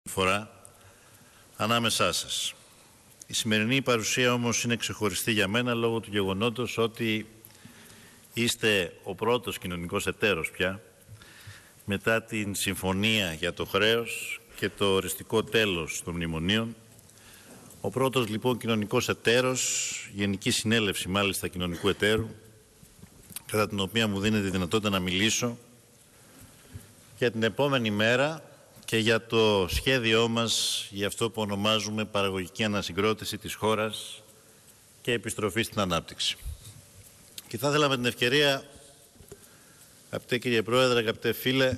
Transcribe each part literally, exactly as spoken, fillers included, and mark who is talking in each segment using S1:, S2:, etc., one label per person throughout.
S1: φορά ανάμεσά σας. Η σημερινή παρουσία όμως είναι ξεχωριστή για μένα λόγω του γεγονότος ότι είστε ο πρώτος κοινωνικός εταίρος πια μετά την συμφωνία για το χρέος και το οριστικό τέλος των μνημονίων. Ο πρώτος λοιπόν κοινωνικός εταίρος, Γενική Συνέλευση μάλιστα κοινωνικού εταίρου, κατά την οποία μου δίνεται τη δυνατότητα να μιλήσω για την επόμενη μέρα και για το σχέδιό μας για αυτό που ονομάζουμε παραγωγική ανασυγκρότηση της χώρας και επιστροφή στην ανάπτυξη. Και θα ήθελα με την ευκαιρία, αγαπητέ κύριε Πρόεδρε, αγαπητέ φίλε,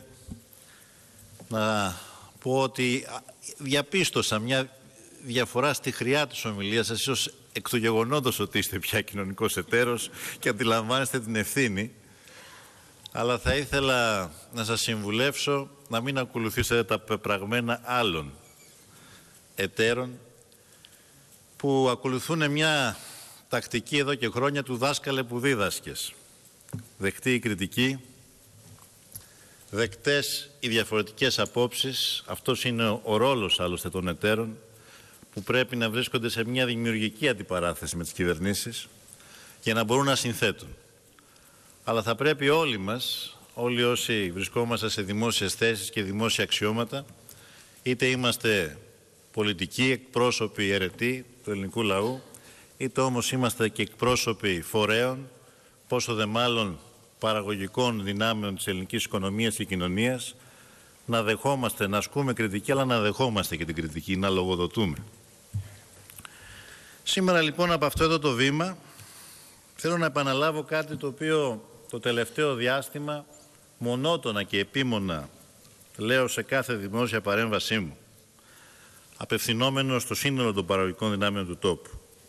S1: να πω ότι διαπίστωσα μια διαφορά στη χρειά της ομιλίας σας, ίσως εκ του γεγονότος ότι είστε πια κοινωνικός εταίρος και αντιλαμβάνεστε την ευθύνη, αλλά θα ήθελα να σας συμβουλεύσω να μην ακολουθήσετε τα πεπραγμένα άλλων εταίρων που ακολουθούν μια τακτική εδώ και χρόνια του δάσκαλε που δίδασκες. Δεκτή η κριτική, δεκτές οι διαφορετικές απόψεις. Αυτός είναι ο ρόλος άλλωστε των εταίρων, που πρέπει να βρίσκονται σε μια δημιουργική αντιπαράθεση με τις κυβερνήσεις για να μπορούν να συνθέτουν. Αλλά θα πρέπει όλοι μας, όλοι όσοι βρισκόμαστε σε δημόσιες θέσεις και δημόσια αξιώματα, είτε είμαστε πολιτικοί, εκπρόσωποι αιρετοί του ελληνικού λαού, είτε όμως είμαστε και εκπρόσωποι φορέων, πόσο δε μάλλον παραγωγικών δυνάμεων της ελληνικής οικονομίας και κοινωνίας, να δεχόμαστε, να ασκούμε κριτική, αλλά να δεχόμαστε και την κριτική, να λογοδοτούμε. Σήμερα λοιπόν από αυτό εδώ το βήμα θέλω να επαναλάβω κάτι το οποίο το τελευταίο διάστημα μονότονα και επίμονα λέω σε κάθε δημόσια παρέμβασή μου, απευθυνόμενο στο σύνολο των παραγωγικών δυνάμεων του τόπου,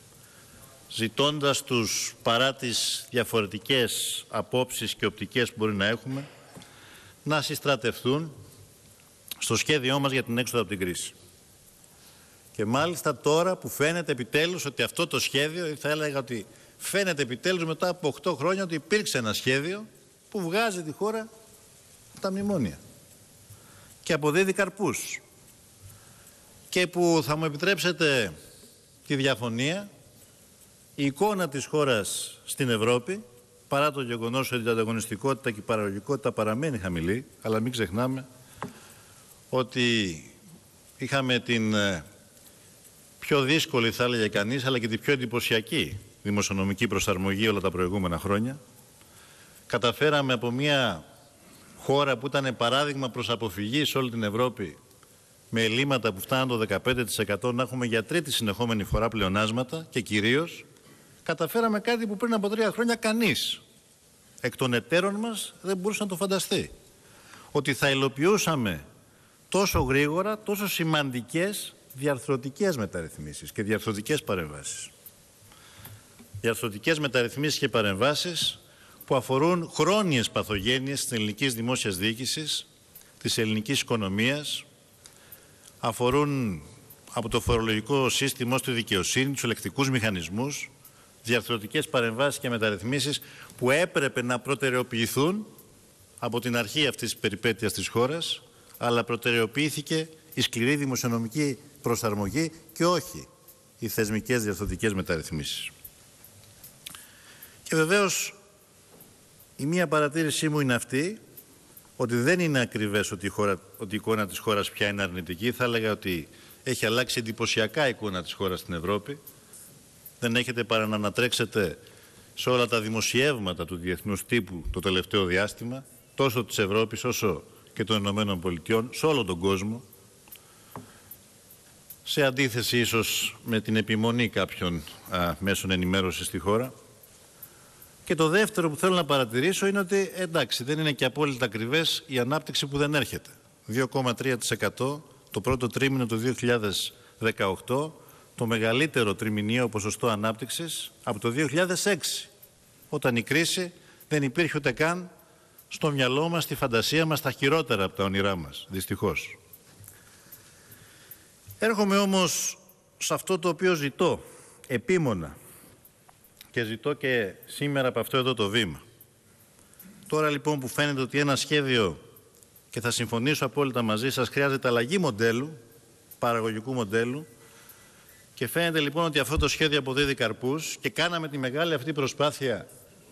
S1: ζητώντας τους, παρά τις διαφορετικές απόψεις και οπτικές που μπορεί να έχουμε, να συστρατευτούν στο σχέδιό μας για την έξοδο από την κρίση. Και μάλιστα τώρα που φαίνεται επιτέλους ότι αυτό το σχέδιο, θα έλεγα ότι φαίνεται επιτέλους μετά από οκτώ χρόνια ότι υπήρξε ένα σχέδιο που βγάζει τη χώρα από τα μνημόνια και αποδίδει καρπούς και που, θα μου επιτρέψετε τη διαφωνία, η εικόνα της χώρας στην Ευρώπη, παρά το γεγονός ότι η ανταγωνιστικότητα και η παραγωγικότητα παραμένει χαμηλή, αλλά μην ξεχνάμε ότι είχαμε την πιο δύσκολη, θα έλεγε κανείς, αλλά και την πιο εντυπωσιακή δημοσιονομική προσαρμογή όλα τα προηγούμενα χρόνια. Καταφέραμε από μια χώρα που ήταν παράδειγμα προς αποφυγή σε όλη την Ευρώπη, με ελλείμματα που φτάνουν το δεκαπέντε τοις εκατό, να έχουμε για τρίτη συνεχόμενη φορά πλεονάσματα και κυρίως καταφέραμε κάτι που πριν από τρία χρόνια κανείς εκ των εταίρων μας δεν μπορούσε να το φανταστεί. Ότι θα υλοποιούσαμε τόσο γρήγορα, τόσο σημαντικές διαρθρωτικές μεταρρυθμίσεις και διαρθρωτικές παρεμβάσεις. Διαρθρωτικές μεταρρυθμίσεις και παρεμβάσεις που αφορούν χρόνιες παθογένειες της ελληνικής δημόσιας διοίκησης, της ελληνικής οικονομίας, αφορούν από το φορολογικό σύστημα στη δικαιοσύνη, τους ελεκτικούς μηχανισμούς, διαρθρωτικές παρεμβάσεις και μεταρρυθμίσεις που έπρεπε να προτεραιοποιηθούν από την αρχή αυτής της περιπέτειας της χώρας, αλλά προτεραιοποιήθηκε η σκληρή δημοσιονομική προσαρμογή και όχι οι θεσμικές διαρθρωτικές μεταρρυθμίσεις. Και βεβαίως η μία παρατήρησή μου είναι αυτή, ότι δεν είναι ακριβές ότι η, χώρα, ότι η εικόνα της χώρας πια είναι αρνητική. Θα έλεγα ότι έχει αλλάξει εντυπωσιακά η εικόνα της χώρας στην Ευρώπη. Δεν έχετε παρά να ανατρέξετε σε όλα τα δημοσιεύματα του διεθνούς τύπου το τελευταίο διάστημα, τόσο της Ευρώπης όσο και των Ηνωμένων Πολιτειών, σε όλο τον κόσμο, σε αντίθεση ίσως με την επιμονή κάποιων α, μέσων ενημέρωσης στη χώρα. Και το δεύτερο που θέλω να παρατηρήσω είναι ότι εντάξει, δεν είναι και απόλυτα ακριβές η ανάπτυξη που δεν έρχεται. δύο κόμμα τρία τοις εκατό το πρώτο τρίμηνο του δύο χιλιάδες δεκαοκτώ, το μεγαλύτερο τριμηνιαίο ποσοστό ανάπτυξης από το δύο χιλιάδες έξι, όταν η κρίση δεν υπήρχε ούτε καν στο μυαλό μας, στη φαντασία μας, τα χειρότερα από τα όνειρά μας, δυστυχώς. Έρχομαι όμως σε αυτό το οποίο ζητώ επίμονα και ζητώ και σήμερα από αυτό εδώ το βήμα. Τώρα λοιπόν που φαίνεται ότι ένα σχέδιο, και θα συμφωνήσω απόλυτα μαζί σας, χρειάζεται αλλαγή μοντέλου, παραγωγικού μοντέλου και φαίνεται λοιπόν ότι αυτό το σχέδιο αποδίδει καρπούς και κάναμε τη μεγάλη αυτή προσπάθεια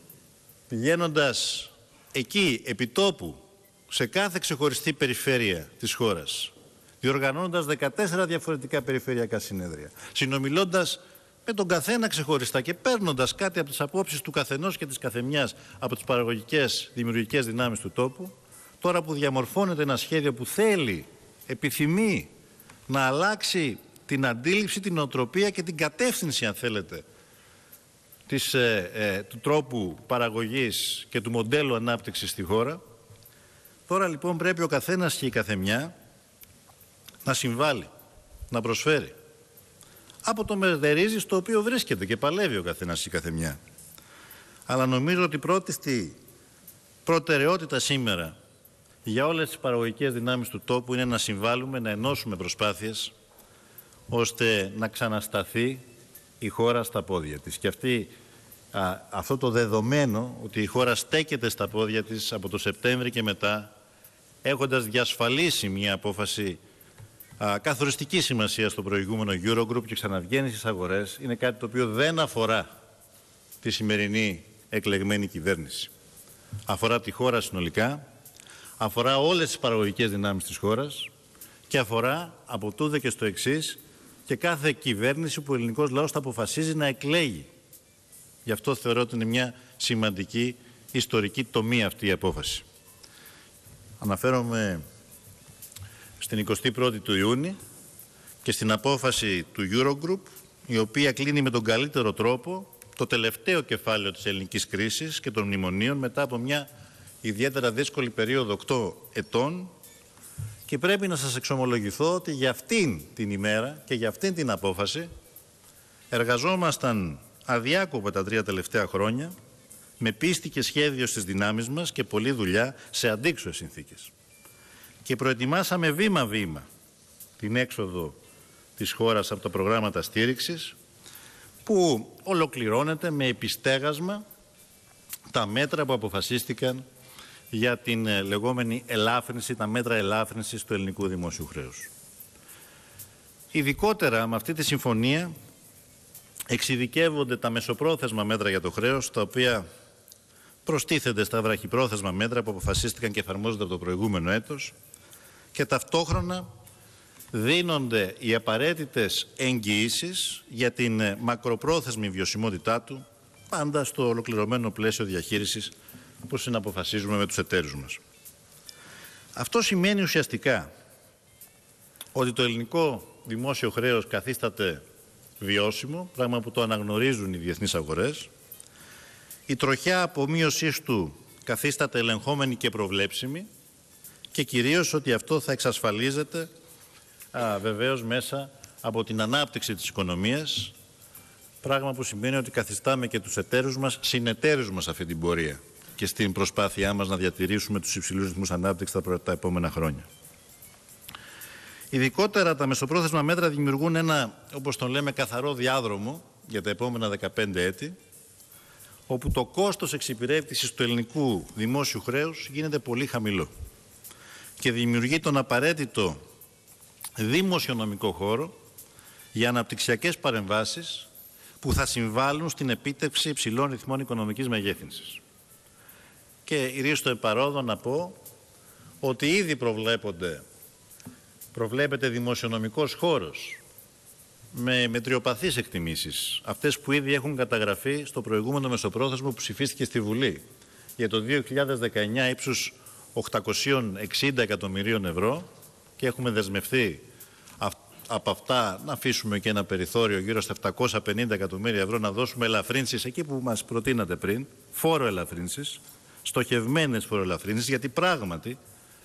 S1: πηγαίνοντας εκεί, επιτόπου, σε κάθε ξεχωριστή περιφέρεια της χώρας, διοργανώνοντας δεκατέσσερα διαφορετικά περιφερειακά συνέδρια, συνομιλώντας με τον καθένα ξεχωριστά και παίρνοντας κάτι από τις απόψεις του καθενός και της καθεμιάς από τις παραγωγικές δημιουργικές δυνάμεις του τόπου, τώρα που διαμορφώνεται ένα σχέδιο που θέλει, επιθυμεί να αλλάξει την αντίληψη, την νοοτροπία και την κατεύθυνση, αν θέλετε, της, ε, ε, του τρόπου παραγωγής και του μοντέλου ανάπτυξης στη χώρα. Τώρα λοιπόν πρέπει ο καθένας και η καθεμιά να συμβάλλει, να προσφέρει. Από το μερδερίζι στο οποίο βρίσκεται και παλεύει ο καθένας και η καθεμιά. Αλλά νομίζω ότι η πρώτη στη προτεραιότητα σήμερα για όλες τις παραγωγικές δυνάμεις του τόπου είναι να συμβάλλουμε, να ενώσουμε προσπάθειες ώστε να ξανασταθεί η χώρα στα πόδια της. Και αυτή, α, αυτό το δεδομένο ότι η χώρα στέκεται στα πόδια της από το Σεπτέμβρη και μετά, έχοντας διασφαλίσει μια απόφαση α, καθοριστική σημασία στο προηγούμενο Eurogroup και ξαναβγαίνει στις αγορές, είναι κάτι το οποίο δεν αφορά τη σημερινή εκλεγμένη κυβέρνηση. Αφορά τη χώρα συνολικά, αφορά όλες τις παραγωγικές δυνάμεις της χώρας και αφορά από τούδε και στο εξής και κάθε κυβέρνηση που ο ελληνικός λαός θα αποφασίζει να εκλέγει. Γι' αυτό θεωρώ ότι είναι μια σημαντική ιστορική τομή αυτή η απόφαση. Αναφέρομαι στην εικοστή πρώτη του Ιούνιου και στην απόφαση του Eurogroup, η οποία κλείνει με τον καλύτερο τρόπο το τελευταίο κεφάλαιο της ελληνικής κρίσης και των μνημονίων μετά από μια ιδιαίτερα δύσκολη περίοδο οκτώ ετών, και πρέπει να σας εξομολογηθώ ότι για αυτήν την ημέρα και για αυτήν την απόφαση εργαζόμασταν αδιάκοπα τα τρία τελευταία χρόνια με πίστη και σχέδιο στις δυνάμεις μας και πολλή δουλειά σε αντίξωες συνθήκες. Και προετοιμάσαμε βήμα-βήμα την έξοδο της χώρας από τα προγράμματα στήριξης που ολοκληρώνεται με επιστέγασμα τα μέτρα που αποφασίστηκαν για την λεγόμενη ελάφρυνση, τα μέτρα ελάφρυνσης του ελληνικού δημόσιου χρέους. Ειδικότερα με αυτή τη συμφωνία εξειδικεύονται τα μεσοπρόθεσμα μέτρα για το χρέος, τα οποία προστίθενται στα βραχυπρόθεσμα μέτρα που αποφασίστηκαν και εφαρμόζονται από το προηγούμενο έτος και ταυτόχρονα δίνονται οι απαραίτητες εγγυήσεις για την μακροπρόθεσμη βιωσιμότητά του, πάντα στο ολοκληρωμένο πλαίσιο διαχείρισης που συναποφασίζουμε με τους εταίρους μας. Αυτό σημαίνει ουσιαστικά ότι το ελληνικό δημόσιο χρέος καθίσταται βιώσιμο, πράγμα που το αναγνωρίζουν οι διεθνείς αγορές. Η τροχιά απομείωσής του καθίσταται ελεγχόμενη και προβλέψιμη και κυρίως ότι αυτό θα εξασφαλίζεται α, βεβαίως μέσα από την ανάπτυξη της οικονομίας, πράγμα που σημαίνει ότι καθιστάμε και τους εταίρους μας συνεταίρους μας αυτή την πορεία και στην προσπάθειά μας να διατηρήσουμε τους υψηλούς ρυθμούς ανάπτυξης τα, τα επόμενα χρόνια. Ειδικότερα τα μεσοπρόθεσμα μέτρα δημιουργούν ένα, όπως τον λέμε, καθαρό διάδρομο για τα επόμενα δεκαπέντε έτη, όπου το κόστος εξυπηρέτησης του ελληνικού δημόσιου χρέους γίνεται πολύ χαμηλό και δημιουργεί τον απαραίτητο δημοσιονομικό χώρο για αναπτυξιακές παρεμβάσεις που θα συμβάλλουν στην επίτευξη υψηλών ρυθμών οικονομικής μεγέθυνσης. Και ιδίως στο επαρόδο να πω ότι ήδη προβλέπονται, προβλέπεται δημοσιονομικός χώρος με μετριοπαθείς εκτιμήσεις, αυτές που ήδη έχουν καταγραφεί στο προηγούμενο μεσοπρόθεσμο που ψηφίστηκε στη Βουλή για το δύο χιλιάδες δεκαεννιά ύψους οκτακόσια εξήντα εκατομμυρίων ευρώ και έχουμε δεσμευτεί από αυτά να αφήσουμε και ένα περιθώριο γύρω στα επτακόσια πενήντα εκατομμύρια ευρώ να δώσουμε ελαφρύνσεις εκεί που μας προτείνατε πριν, φόρο ελαφρύνσεις, στοχευμένες φοροελαφρύνσεις, γιατί πράγματι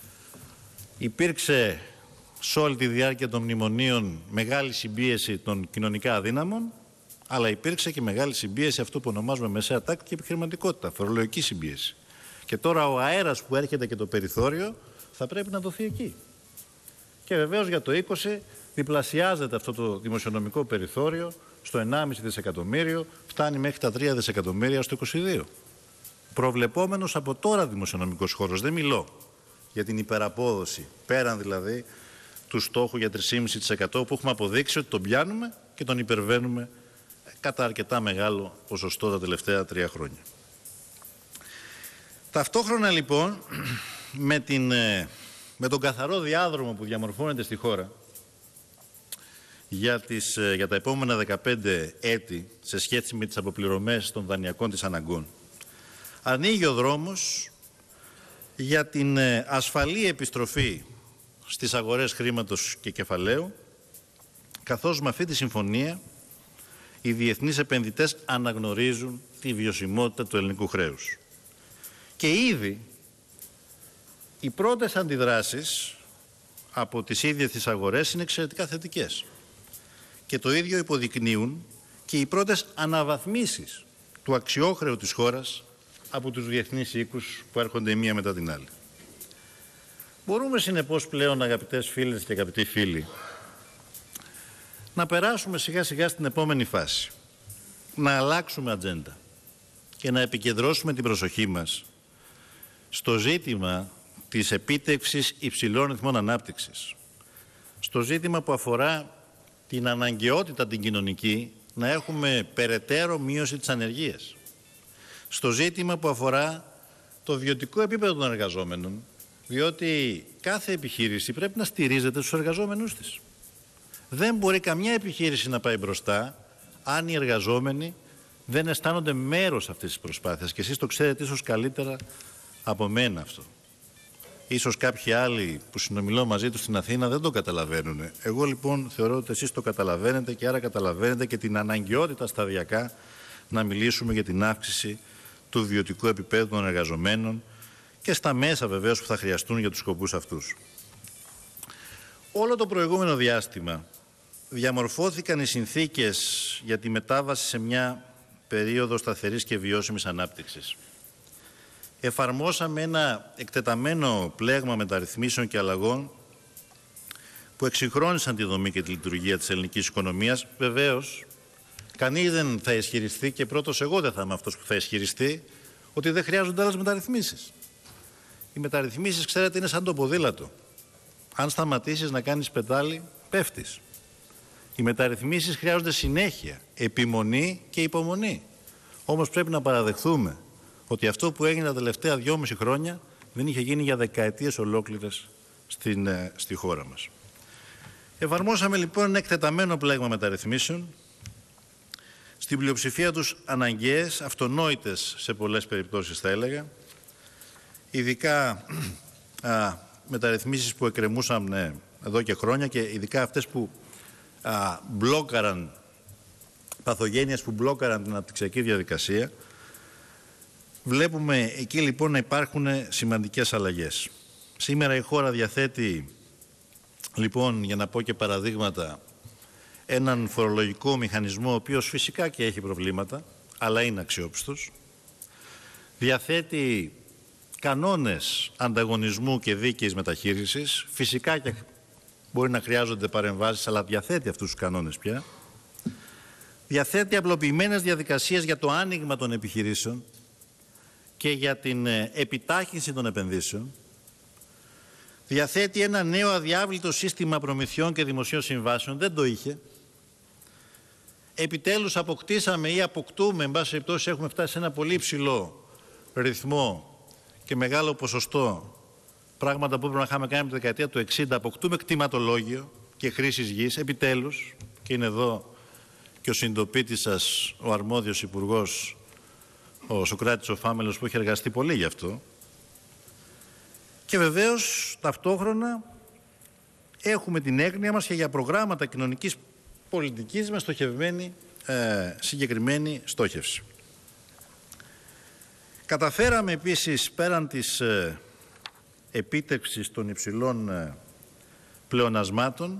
S1: υπήρξε σε όλη τη διάρκεια των μνημονίων μεγάλη συμπίεση των κοινωνικά αδύναμων, αλλά υπήρξε και μεγάλη συμπίεση αυτό που ονομάζουμε μεσαία τάξη και επιχειρηματικότητα, φορολογική συμπίεση. Και τώρα ο αέρας που έρχεται και το περιθώριο θα πρέπει να δοθεί εκεί. Και βεβαίως για το είκοσι διπλασιάζεται αυτό το δημοσιονομικό περιθώριο στο ενάμιση δισεκατομμύριο, φτάνει μέχρι τα τρία δισεκατομμύρια στο είκοσι δύο. Προβλεπόμενος από τώρα δημοσιονομικός χώρος, δεν μιλώ για την υπεραπόδοση, πέραν δηλαδή του στόχου για τρία κόμμα πέντε τοις εκατό που έχουμε αποδείξει ότι τον πιάνουμε και τον υπερβαίνουμε κατά αρκετά μεγάλο ποσοστό τα τελευταία τρία χρόνια. Ταυτόχρονα λοιπόν με, την, με τον καθαρό διάδρομο που διαμορφώνεται στη χώρα για, τις, για τα επόμενα δεκαπέντε έτη σε σχέση με τις αποπληρωμές των δανειακών της αναγκών, ανοίγει ο δρόμος για την ασφαλή επιστροφή στις αγορές χρήματος και κεφαλαίου, καθώς με αυτή τη συμφωνία οι διεθνείς επενδυτές αναγνωρίζουν τη βιωσιμότητα του ελληνικού χρέους. Και ήδη οι πρώτες αντιδράσεις από τις ίδιες τις αγορές είναι εξαιρετικά θετικές. Και το ίδιο υποδεικνύουν και οι πρώτες αναβαθμίσεις του αξιόχρεου της χώρας από τους διεθνείς οίκους που έρχονται η μία μετά την άλλη. Μπορούμε συνεπώς πλέον, αγαπητές φίλες και αγαπητοί φίλοι, να περάσουμε σιγά σιγά στην επόμενη φάση, να αλλάξουμε ατζέντα και να επικεντρώσουμε την προσοχή μας στο ζήτημα της επίτευξης υψηλών ρυθμών ανάπτυξης, στο ζήτημα που αφορά την αναγκαιότητα την κοινωνική να έχουμε περαιτέρω μείωση της ανεργίας, στο ζήτημα που αφορά το βιωτικό επίπεδο των εργαζόμενων, διότι κάθε επιχείρηση πρέπει να στηρίζεται στους εργαζόμενους της. Δεν μπορεί καμιά επιχείρηση να πάει μπροστά αν οι εργαζόμενοι δεν αισθάνονται μέρος αυτής της προσπάθειας, και εσείς το ξέρετε ίσως καλύτερα από μένα αυτό. Ίσως κάποιοι άλλοι που συνομιλώ μαζί τους στην Αθήνα δεν το καταλαβαίνουν. Εγώ λοιπόν θεωρώ ότι εσείς το καταλαβαίνετε και άρα καταλαβαίνετε και την αναγκαιότητα σταδιακά να μιλήσουμε για την αύξηση του βιωτικού επίπεδου των εργαζομένων και στα μέσα βεβαίως που θα χρειαστούν για τους σκοπούς αυτούς. Όλο το προηγούμενο διάστημα διαμορφώθηκαν οι συνθήκες για τη μετάβαση σε μια περίοδο σταθερής και βιώσιμης ανάπτυξης. Εφαρμόσαμε ένα εκτεταμένο πλέγμα μεταρρυθμίσεων και αλλαγών που εξυγχρόνισαν τη δομή και τη λειτουργία της ελληνικής οικονομίας. Βεβαίως, κανείς δεν θα ισχυριστεί, και πρώτος εγώ δεν θα είμαι αυτός που θα ισχυριστεί, ότι δεν χρειάζονται άλλες μεταρρυθμίσεις. Οι μεταρρυθμίσεις, ξέρετε, είναι σαν το ποδήλατο. Αν σταματήσεις να κάνεις πεντάλι, πέφτεις. Οι μεταρρυθμίσεις χρειάζονται συνέχεια, επιμονή και υπομονή. Όμως πρέπει να παραδεχθούμε ότι αυτό που έγινε τα τελευταία δυόμιση χρόνια δεν είχε γίνει για δεκαετίες ολόκληρες στην, στη χώρα μας. Εφαρμόσαμε λοιπόν ένα εκτεταμένο πλέγμα μεταρρυθμίσεων, στην πλειοψηφία τους αναγκαίες, αυτονόητες σε πολλές περιπτώσεις θα έλεγα, ειδικά α, μεταρρυθμίσεις που εκκρεμούσαν ναι, εδώ και χρόνια, και ειδικά αυτές που α, μπλόκαραν, παθογένειες που μπλόκαραν την αναπτυξιακή διαδικασία. Βλέπουμε εκεί λοιπόν να υπάρχουν σημαντικές αλλαγές. Σήμερα η χώρα διαθέτει, λοιπόν, για να πω και παραδείγματα, έναν φορολογικό μηχανισμό, ο οποίος φυσικά και έχει προβλήματα, αλλά είναι αξιόπιστος. Διαθέτει κανόνες ανταγωνισμού και δίκαιης μεταχείρισης. Φυσικά και μπορεί να χρειάζονται παρεμβάσεις, αλλά διαθέτει αυτούς τους κανόνες πια. Διαθέτει απλοποιημένες διαδικασίες για το άνοιγμα των επιχειρήσεων και για την επιτάχυνση των επενδύσεων. Διαθέτει ένα νέο αδιάβλητο σύστημα προμηθειών και δημοσίων συμβάσεων. Δεν το είχε. Επιτέλους αποκτήσαμε ή αποκτούμε, εν πάση περιπτώσει έχουμε φτάσει σε ένα πολύ υψηλό ρυθμό και μεγάλο ποσοστό, πράγματα που πρέπει να είχαμε κάνει από τη δεκαετία του εξήντα, αποκτούμε κτηματολόγιο και χρήσης γης, επιτέλους, και είναι εδώ και ο συντοπίτης σας, ο αρμόδιος υπουργός, ο Σωκράτης ο Φάμελος, που έχει εργαστεί πολύ γι' αυτό. Και βεβαίως ταυτόχρονα έχουμε την έγνοια μας και για προγράμματα κοινωνικής πολιτικής με στοχευμένη, ε, συγκεκριμένη στόχευση. Καταφέραμε επίσης, πέραν της ε, επίτευξης των υψηλών ε, πλεονασμάτων,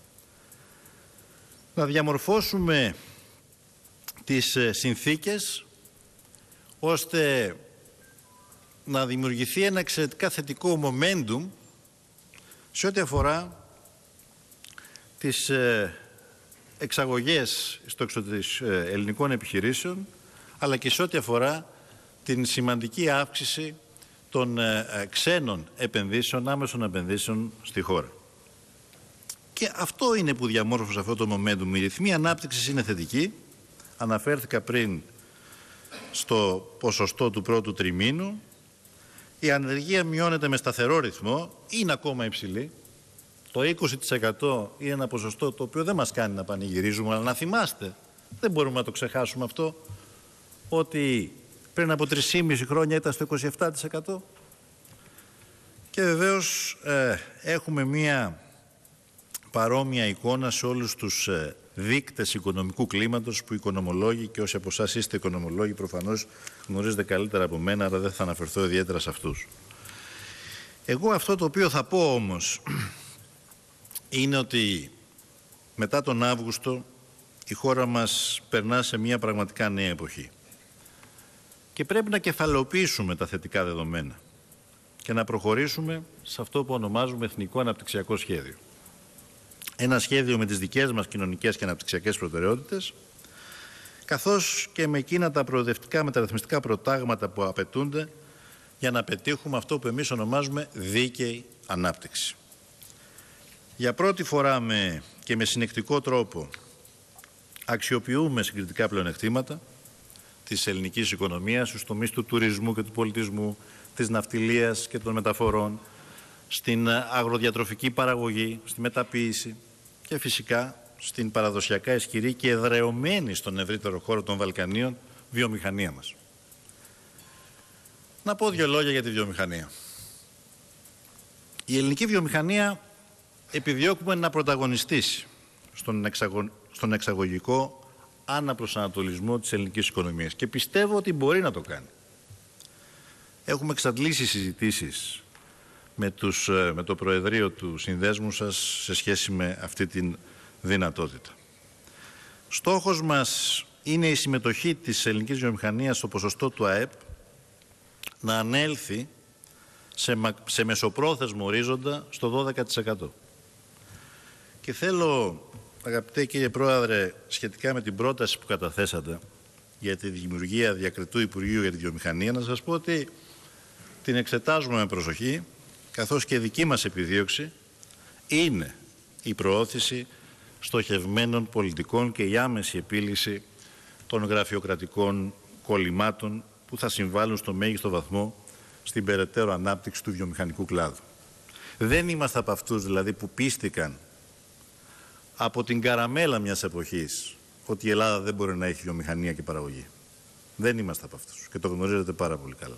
S1: να διαμορφώσουμε τις ε, συνθήκες ώστε να δημιουργηθεί ένα εξαιρετικά θετικό momentum σε ό,τι αφορά τις ε, εξαγωγές στο εξωτερικό ε, ελληνικών επιχειρήσεων, αλλά και σε ό,τι αφορά την σημαντική αύξηση των ε, ξένων επενδύσεων, άμεσων επενδύσεων στη χώρα. Και αυτό είναι που διαμόρφωσε αυτό το momentum. Η ρυθμή ανάπτυξης είναι θετική. Αναφέρθηκα πριν στο ποσοστό του πρώτου τριμήνου. Η ανεργία μειώνεται με σταθερό ρυθμό, είναι ακόμα υψηλή. Το είκοσι τοις εκατό είναι ένα ποσοστό το οποίο δεν μας κάνει να πανηγυρίζουμε, αλλά να θυμάστε, δεν μπορούμε να το ξεχάσουμε αυτό, ότι πριν από τρία και μισό χρόνια ήταν στο είκοσι επτά τοις εκατό. Και βεβαίως ε, έχουμε μία παρόμοια εικόνα σε όλους τους ε, δείκτες οικονομικού κλίματος που οι οικονομολόγοι, και όσοι από εσάς είστε οικονομολόγοι προφανώς γνωρίζετε καλύτερα από μένα, αλλά δεν θα αναφερθώ ιδιαίτερα σε αυτούς. Εγώ αυτό το οποίο θα πω όμως είναι ότι μετά τον Αύγουστο η χώρα μας περνά σε μια πραγματικά νέα εποχή. Και πρέπει να κεφαλαιοποιήσουμε τα θετικά δεδομένα και να προχωρήσουμε σε αυτό που ονομάζουμε Εθνικό Αναπτυξιακό Σχέδιο. Ένα σχέδιο με τις δικές μας κοινωνικές και αναπτυξιακές προτεραιότητες, καθώς και με εκείνα τα προοδευτικά μεταρρυθμιστικά προτάγματα που απαιτούνται για να πετύχουμε αυτό που εμείς ονομάζουμε δίκαιη ανάπτυξη. Για πρώτη φορά με, και με συνεκτικό τρόπο αξιοποιούμε συγκριτικά πλεονεκτήματα της ελληνικής οικονομίας στους τομείς του τουρισμού και του πολιτισμού, της ναυτιλίας και των μεταφορών, στην αγροδιατροφική παραγωγή, στη μεταποίηση και φυσικά στην παραδοσιακά ισχυρή και εδραιωμένη στον ευρύτερο χώρο των Βαλκανίων βιομηχανία μας. Να πω δύο λόγια για τη βιομηχανία. Η ελληνική βιομηχανία επιδιώκουμε να πρωταγωνιστήσει στον, εξαγω... στον εξαγωγικό αναπροσανατολισμό της ελληνικής οικονομίας και πιστεύω ότι μπορεί να το κάνει. Έχουμε εξαντλήσει συζητήσεις με, τους, με το Προεδρείο του Συνδέσμου σας σε σχέση με αυτή την δυνατότητα. Στόχος μας είναι η συμμετοχή της ελληνικής βιομηχανίας στο ποσοστό του ΑΕΠ να ανέλθει σε, σε μεσοπρόθεσμο ορίζοντα στο δώδεκα τοις εκατό. Και θέλω, αγαπητέ κύριε Πρόεδρε, σχετικά με την πρόταση που καταθέσατε για τη δημιουργία διακριτού Υπουργείου για τη Βιομηχανία, να σας πω ότι την εξετάζουμε με προσοχή, καθώς και δική μας επιδίωξη είναι η προώθηση στοχευμένων πολιτικών και η άμεση επίλυση των γραφειοκρατικών κολλημάτων που θα συμβάλλουν στο μέγιστο βαθμό στην περαιτέρω ανάπτυξη του βιομηχανικού κλάδου. Δεν είμαστε από αυτούς δηλαδή που πίστηκαν από την καραμέλα μιας εποχής ότι η Ελλάδα δεν μπορεί να έχει βιομηχανία και παραγωγή. Δεν είμαστε από αυτούς και το γνωρίζετε πάρα πολύ καλά.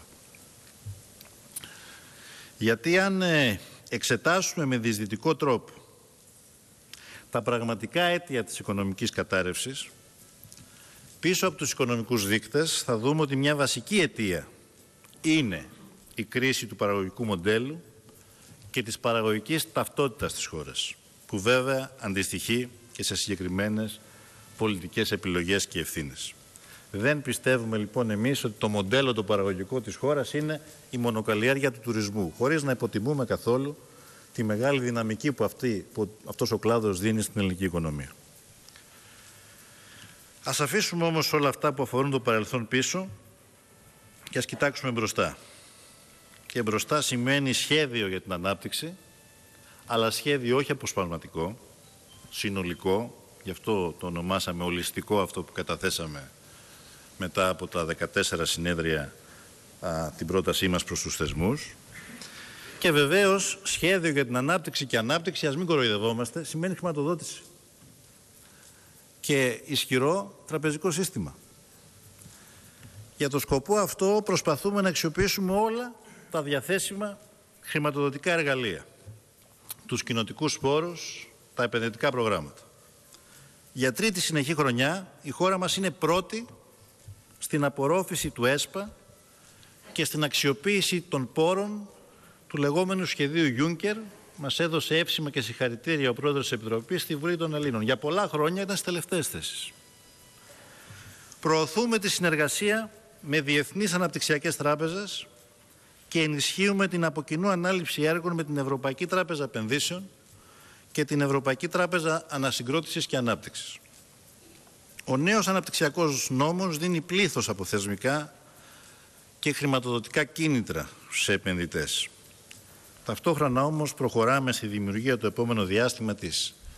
S1: Γιατί αν εξετάσουμε με διεισδυτικό τρόπο τα πραγματικά αίτια της οικονομικής κατάρρευσης, πίσω από τους οικονομικούς δείκτες θα δούμε ότι μια βασική αιτία είναι η κρίση του παραγωγικού μοντέλου και της παραγωγικής ταυτότητας της χώρας, που βέβαια αντιστοιχεί και σε συγκεκριμένες πολιτικές επιλογές και ευθύνες. Δεν πιστεύουμε λοιπόν εμείς ότι το μοντέλο το παραγωγικό της χώρας είναι η μονοκαλλιέργεια του τουρισμού, χωρίς να υποτιμούμε καθόλου τη μεγάλη δυναμική που, αυτή, που αυτός ο κλάδος δίνει στην ελληνική οικονομία. Ας αφήσουμε όμως όλα αυτά που αφορούν το παρελθόν πίσω και ας κοιτάξουμε μπροστά. Και μπροστά σημαίνει σχέδιο για την ανάπτυξη, αλλά σχέδιο όχι αποσπασματικό, συνολικό, γι' αυτό το ονομάσαμε ολιστικό αυτό που καταθέσαμε μετά από τα δεκατέσσερα συνέδρια α, την πρότασή μας προς τους θεσμούς. Και βεβαίως σχέδιο για την ανάπτυξη και ανάπτυξη, ας μην κοροϊδευόμαστε, σημαίνει χρηματοδότηση και ισχυρό τραπεζικό σύστημα. Για το σκοπό αυτό προσπαθούμε να αξιοποιήσουμε όλα τα διαθέσιμα χρηματοδοτικά εργαλεία, τους κοινοτικούς πόρους, τα επενδυτικά προγράμματα. Για τρίτη συνεχή χρονιά η χώρα μας είναι πρώτη στην απορρόφηση του ΕΣΠΑ και στην αξιοποίηση των πόρων του λεγόμενου σχεδίου Juncker. Μας έδωσε εύσημα και συγχαρητήρια ο πρόεδρος της Επιτροπής στη Βουλή των Ελλήνων. Για πολλά χρόνια ήταν στις τελευταίες θέσεις. Προωθούμε τη συνεργασία με διεθνείς αναπτυξιακές τράπεζες και ενισχύουμε την αποκοινού ανάληψη έργων με την Ευρωπαϊκή Τράπεζα Επενδύσεων και την Ευρωπαϊκή Τράπεζα Ανασυγκρότησης και Ανάπτυξης. Ο νέος αναπτυξιακός νόμος δίνει πλήθος από θεσμικά και χρηματοδοτικά κίνητρα σε επενδυτές. Ταυτόχρονα όμως προχωράμε στη δημιουργία το επόμενο διάστημα της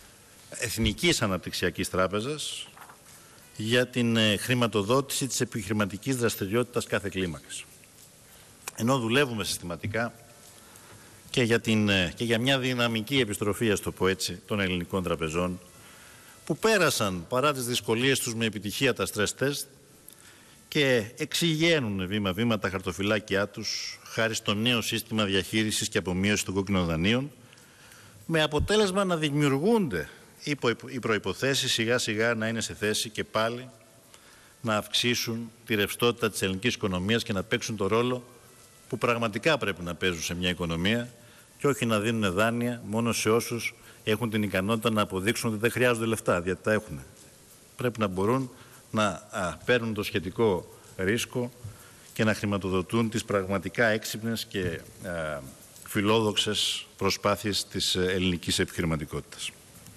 S1: Εθνικής Αναπτυξιακής Τράπεζας για την χρηματοδότηση της επιχειρηματικής δραστηριότητας κάθε κλίμακας. Ενώ δουλεύουμε συστηματικά και για, την, και για μια δυναμική επιστροφή, ας το πω έτσι, των ελληνικών τραπεζών, που πέρασαν παρά τις δυσκολίες τους με επιτυχία τα stress test και εξηγαίνουν βήμα-βήμα τα χαρτοφυλάκια τους χάρη στο νέο σύστημα διαχείρισης και απομείωσης των κόκκινων δανείων, με αποτέλεσμα να δημιουργούνται οι προϋποθέσεις σιγά-σιγά να είναι σε θέση και πάλι να αυξήσουν τη ρευστότητα της ελληνικής οικονομίας και να παίξουν το ρόλο που πραγματικά πρέπει να παίζουν σε μια οικονομία και όχι να δίνουν δάνεια μόνο σε όσους έχουν την ικανότητα να αποδείξουν ότι δεν χρειάζονται λεφτά, γιατί τα έχουν. Πρέπει να μπορούν να α, παίρνουν το σχετικό ρίσκο και να χρηματοδοτούν τις πραγματικά έξυπνες και α, φιλόδοξες προσπάθειες της ελληνικής επιχειρηματικότητας.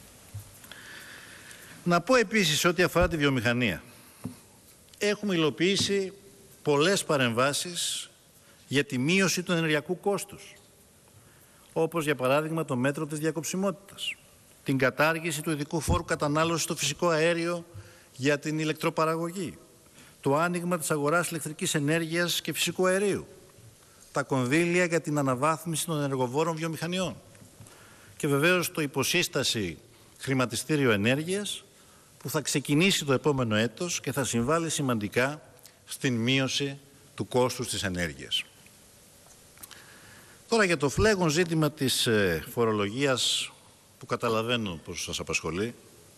S1: Να πω επίσης ότι αφορά τη βιομηχανία. Έχουμε υλοποιήσει πολλές παρεμβάσεις για τη μείωση του ενεργειακού κόστους, όπως για παράδειγμα το μέτρο της διακοψιμότητας, την κατάργηση του ειδικού φόρου κατανάλωσης στο φυσικό αέριο για την ηλεκτροπαραγωγή, το άνοιγμα της αγοράς ηλεκτρικής ενέργειας και φυσικού αερίου, τα κονδύλια για την αναβάθμιση των ενεργοβόρων βιομηχανιών και βεβαίως το υποσύσταση χρηματιστήριο ενέργειας που θα ξεκινήσει το επόμενο έτος και θα συμβάλλει σημαντικά στην μείωση του κόστους της ενέργειας. Τώρα για το φλέγον ζήτημα της φορολογίας που καταλαβαίνω πως σας απασχολεί,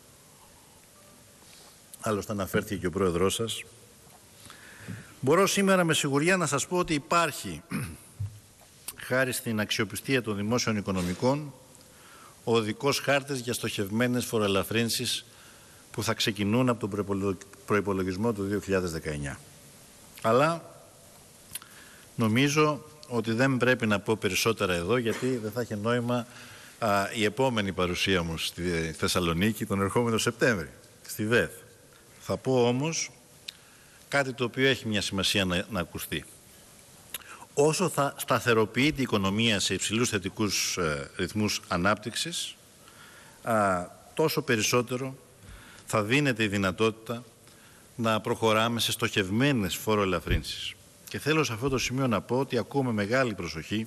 S1: άλλωστε αναφέρθηκε και ο πρόεδρός σας, μπορώ σήμερα με σιγουριά να σας πω ότι υπάρχει, χάρη στην αξιοπιστία των δημόσιων οικονομικών, ο οδικός χάρτης για στοχευμένες φοροελαφρύνσεις που θα ξεκινούν από τον προϋπολογισμό του δύο χιλιάδες δεκαεννιά. Αλλά νομίζω ότι δεν πρέπει να πω περισσότερα εδώ, γιατί δεν θα έχει νόημα α, η επόμενη παρουσία μου στη Θεσσαλονίκη τον ερχόμενο Σεπτέμβρη, στη ΔΕΘ. Θα πω όμως κάτι το οποίο έχει μια σημασία να, να ακουστεί. Όσο θα σταθεροποιείται η οικονομία σε υψηλούς θετικούς ε, ρυθμούς ανάπτυξης, α, τόσο περισσότερο θα δίνεται η δυνατότητα να προχωράμε σε στοχευμένες φοροελαφρύνσεις. Και θέλω σε αυτό το σημείο να πω ότι ακούμε μεγάλη προσοχή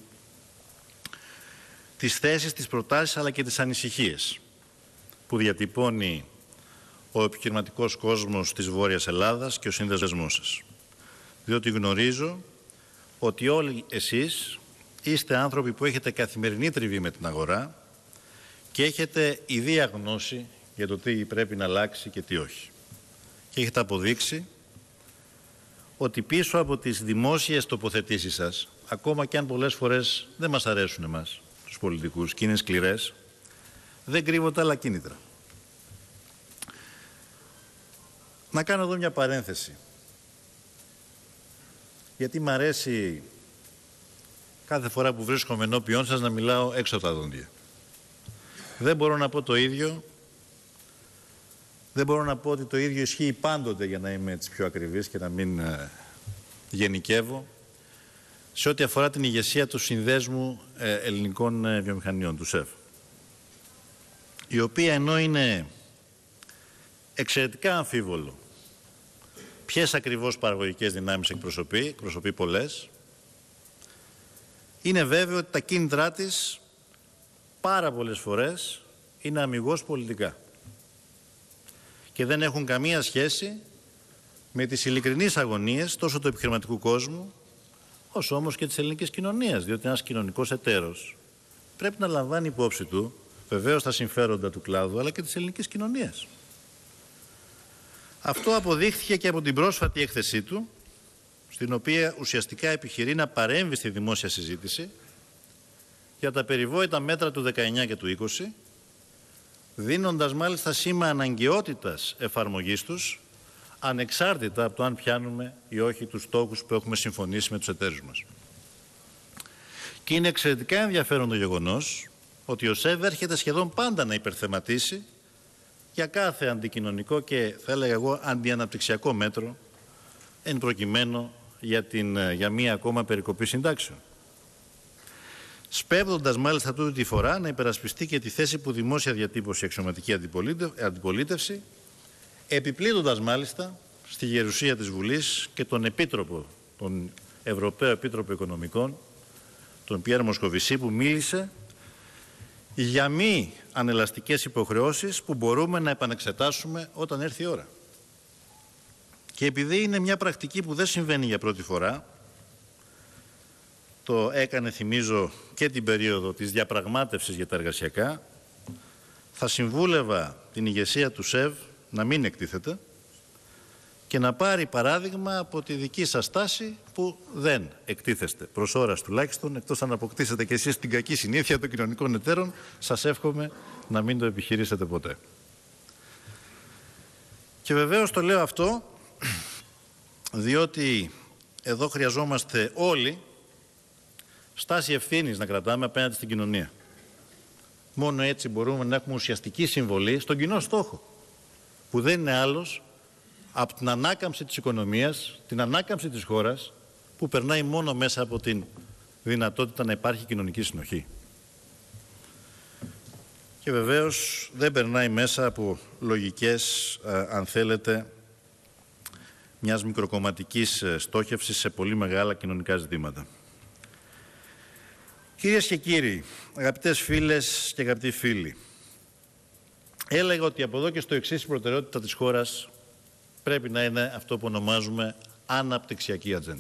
S1: τις θέσεις, τις προτάσεις αλλά και τις ανησυχίες που διατυπώνει ο επιχειρηματικός κόσμος της Βόρειας Ελλάδας και ο σύνδεσμός σας. Διότι γνωρίζω ότι όλοι εσείς είστε άνθρωποι που έχετε καθημερινή τριβή με την αγορά και έχετε ιδία γνώση για το τι πρέπει να αλλάξει και τι όχι. Και έχετε αποδείξει ότι πίσω από τις δημόσιες τοποθετήσεις σας, ακόμα και αν πολλές φορές δεν μας αρέσουν εμάς, τους πολιτικούς, και είναι σκληρές, δεν κρύβονται άλλα κίνητρα. Να κάνω εδώ μια παρένθεση. Γιατί μ' αρέσει κάθε φορά που βρίσκομαι ενώπιόν σας να μιλάω έξω από τα δόντια. Δεν μπορώ να πω το ίδιο, δεν μπορώ να πω ότι το ίδιο ισχύει πάντοτε, για να είμαι έτσι πιο ακριβής και να μην ε, γενικεύω, σε ό,τι αφορά την ηγεσία του Συνδέσμου ε, Ελληνικών ε, Βιομηχανιών, του ΣΕΒ, η οποία ενώ είναι εξαιρετικά αμφίβολο ποιες ακριβώς παραγωγικές δυνάμεις εκπροσωπεί, εκπροσωπεί πολλές, είναι βέβαιο ότι τα κίνητρά της πάρα πολλές φορές είναι αμιγώς πολιτικά και δεν έχουν καμία σχέση με τις ειλικρινείς αγωνίες τόσο του επιχειρηματικού κόσμου όσο όμως και της ελληνικής κοινωνίας, διότι ένας κοινωνικός εταίρος πρέπει να λαμβάνει υπόψη του βεβαίως τα συμφέροντα του κλάδου αλλά και της ελληνικής κοινωνίας. Αυτό αποδείχθηκε και από την πρόσφατη έκθεσή του, στην οποία ουσιαστικά επιχειρεί να παρέμβει στη δημόσια συζήτηση για τα περιβόητα μέτρα του δεκαεννιά και του είκοσι, δίνοντας μάλιστα σήμα αναγκαιότητας εφαρμογής τους, ανεξάρτητα από το αν πιάνουμε ή όχι τους στόχους που έχουμε συμφωνήσει με τους εταίρους μας. Και είναι εξαιρετικά ενδιαφέρον το γεγονός ότι ο ΣΕΒ έρχεται σχεδόν πάντα να υπερθεματίσει για κάθε αντικοινωνικό και θα έλεγα εγώ αντιαναπτυξιακό μέτρο εν προκειμένου για, την, για μία ακόμα περικοπή συντάξεων. σπέβδοντας μάλιστα τούτη τη φορά να υπερασπιστεί και τη θέση που δημόσια διατύπωσε η αξιωματική αντιπολίτευση, επιπλήττοντας μάλιστα στη γερουσία της Βουλής και τον Επίτροπο, τον Ευρωπαίο Επίτροπο Οικονομικών, τον Πιέρ Μοσκοβισή, που μίλησε για μη ανελαστικές υποχρεώσεις που μπορούμε να επανεξετάσουμε όταν έρθει η ώρα. Και επειδή είναι μια πρακτική που δεν συμβαίνει για πρώτη φορά, το έκανε, θυμίζω, και την περίοδο της διαπραγμάτευσης για τα εργασιακά, θα συμβούλευα την ηγεσία του ΣΕΒ να μην εκτίθεται και να πάρει παράδειγμα από τη δική σας στάση που δεν εκτίθεστε, προς ώρας τουλάχιστον, εκτός αν αποκτήσετε και εσείς την κακή συνήθεια των κοινωνικών εταίρων, σας εύχομαι να μην το επιχειρήσετε ποτέ. Και βεβαίως το λέω αυτό διότι εδώ χρειαζόμαστε όλοι στάση ευθύνης να κρατάμε απέναντι στην κοινωνία. Μόνο έτσι μπορούμε να έχουμε ουσιαστική συμβολή στον κοινό στόχο, που δεν είναι άλλος από την ανάκαμψη της οικονομίας, την ανάκαμψη της χώρας, που περνάει μόνο μέσα από την δυνατότητα να υπάρχει κοινωνική συνοχή. Και βεβαίως δεν περνάει μέσα από λογικές, αν θέλετε, μιας μικροκομματικής στόχευσης σε πολύ μεγάλα κοινωνικά ζητήματα. Κυρίες και κύριοι, αγαπητές φίλες και αγαπητοί φίλοι, έλεγα ότι από εδώ και στο εξής η προτεραιότητα της χώρας πρέπει να είναι αυτό που ονομάζουμε αναπτυξιακή ατζέντα.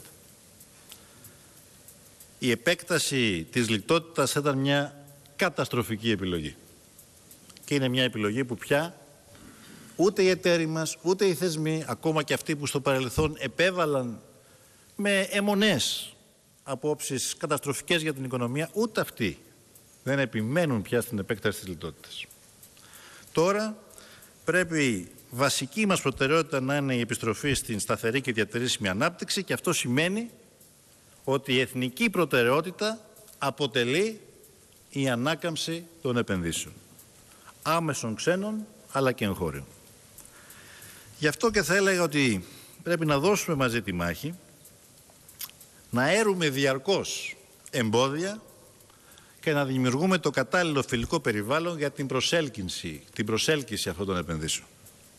S1: Η επέκταση της λιτότητας ήταν μια καταστροφική επιλογή. Και είναι μια επιλογή που πια ούτε οι εταίροι μας, ούτε οι θεσμοί, ακόμα και αυτοί που στο παρελθόν επέβαλαν με αιμονές απόψεις καταστροφικές για την οικονομία, ούτε αυτοί δεν επιμένουν πια στην επέκταση της λιτότητας. Τώρα πρέπει βασική μας προτεραιότητα να είναι η επιστροφή στην σταθερή και διατηρήσιμη ανάπτυξη, και αυτό σημαίνει ότι η εθνική προτεραιότητα αποτελεί η ανάκαμψη των επενδύσεων, άμεσων ξένων αλλά και εγχώριων. Γι' αυτό και θα έλεγα ότι πρέπει να δώσουμε μαζί τη μάχη, να έρουμε διαρκώς εμπόδια και να δημιουργούμε το κατάλληλο φιλικό περιβάλλον για την προσέλκυση, την προσέλκυση αυτών των επενδύσεων.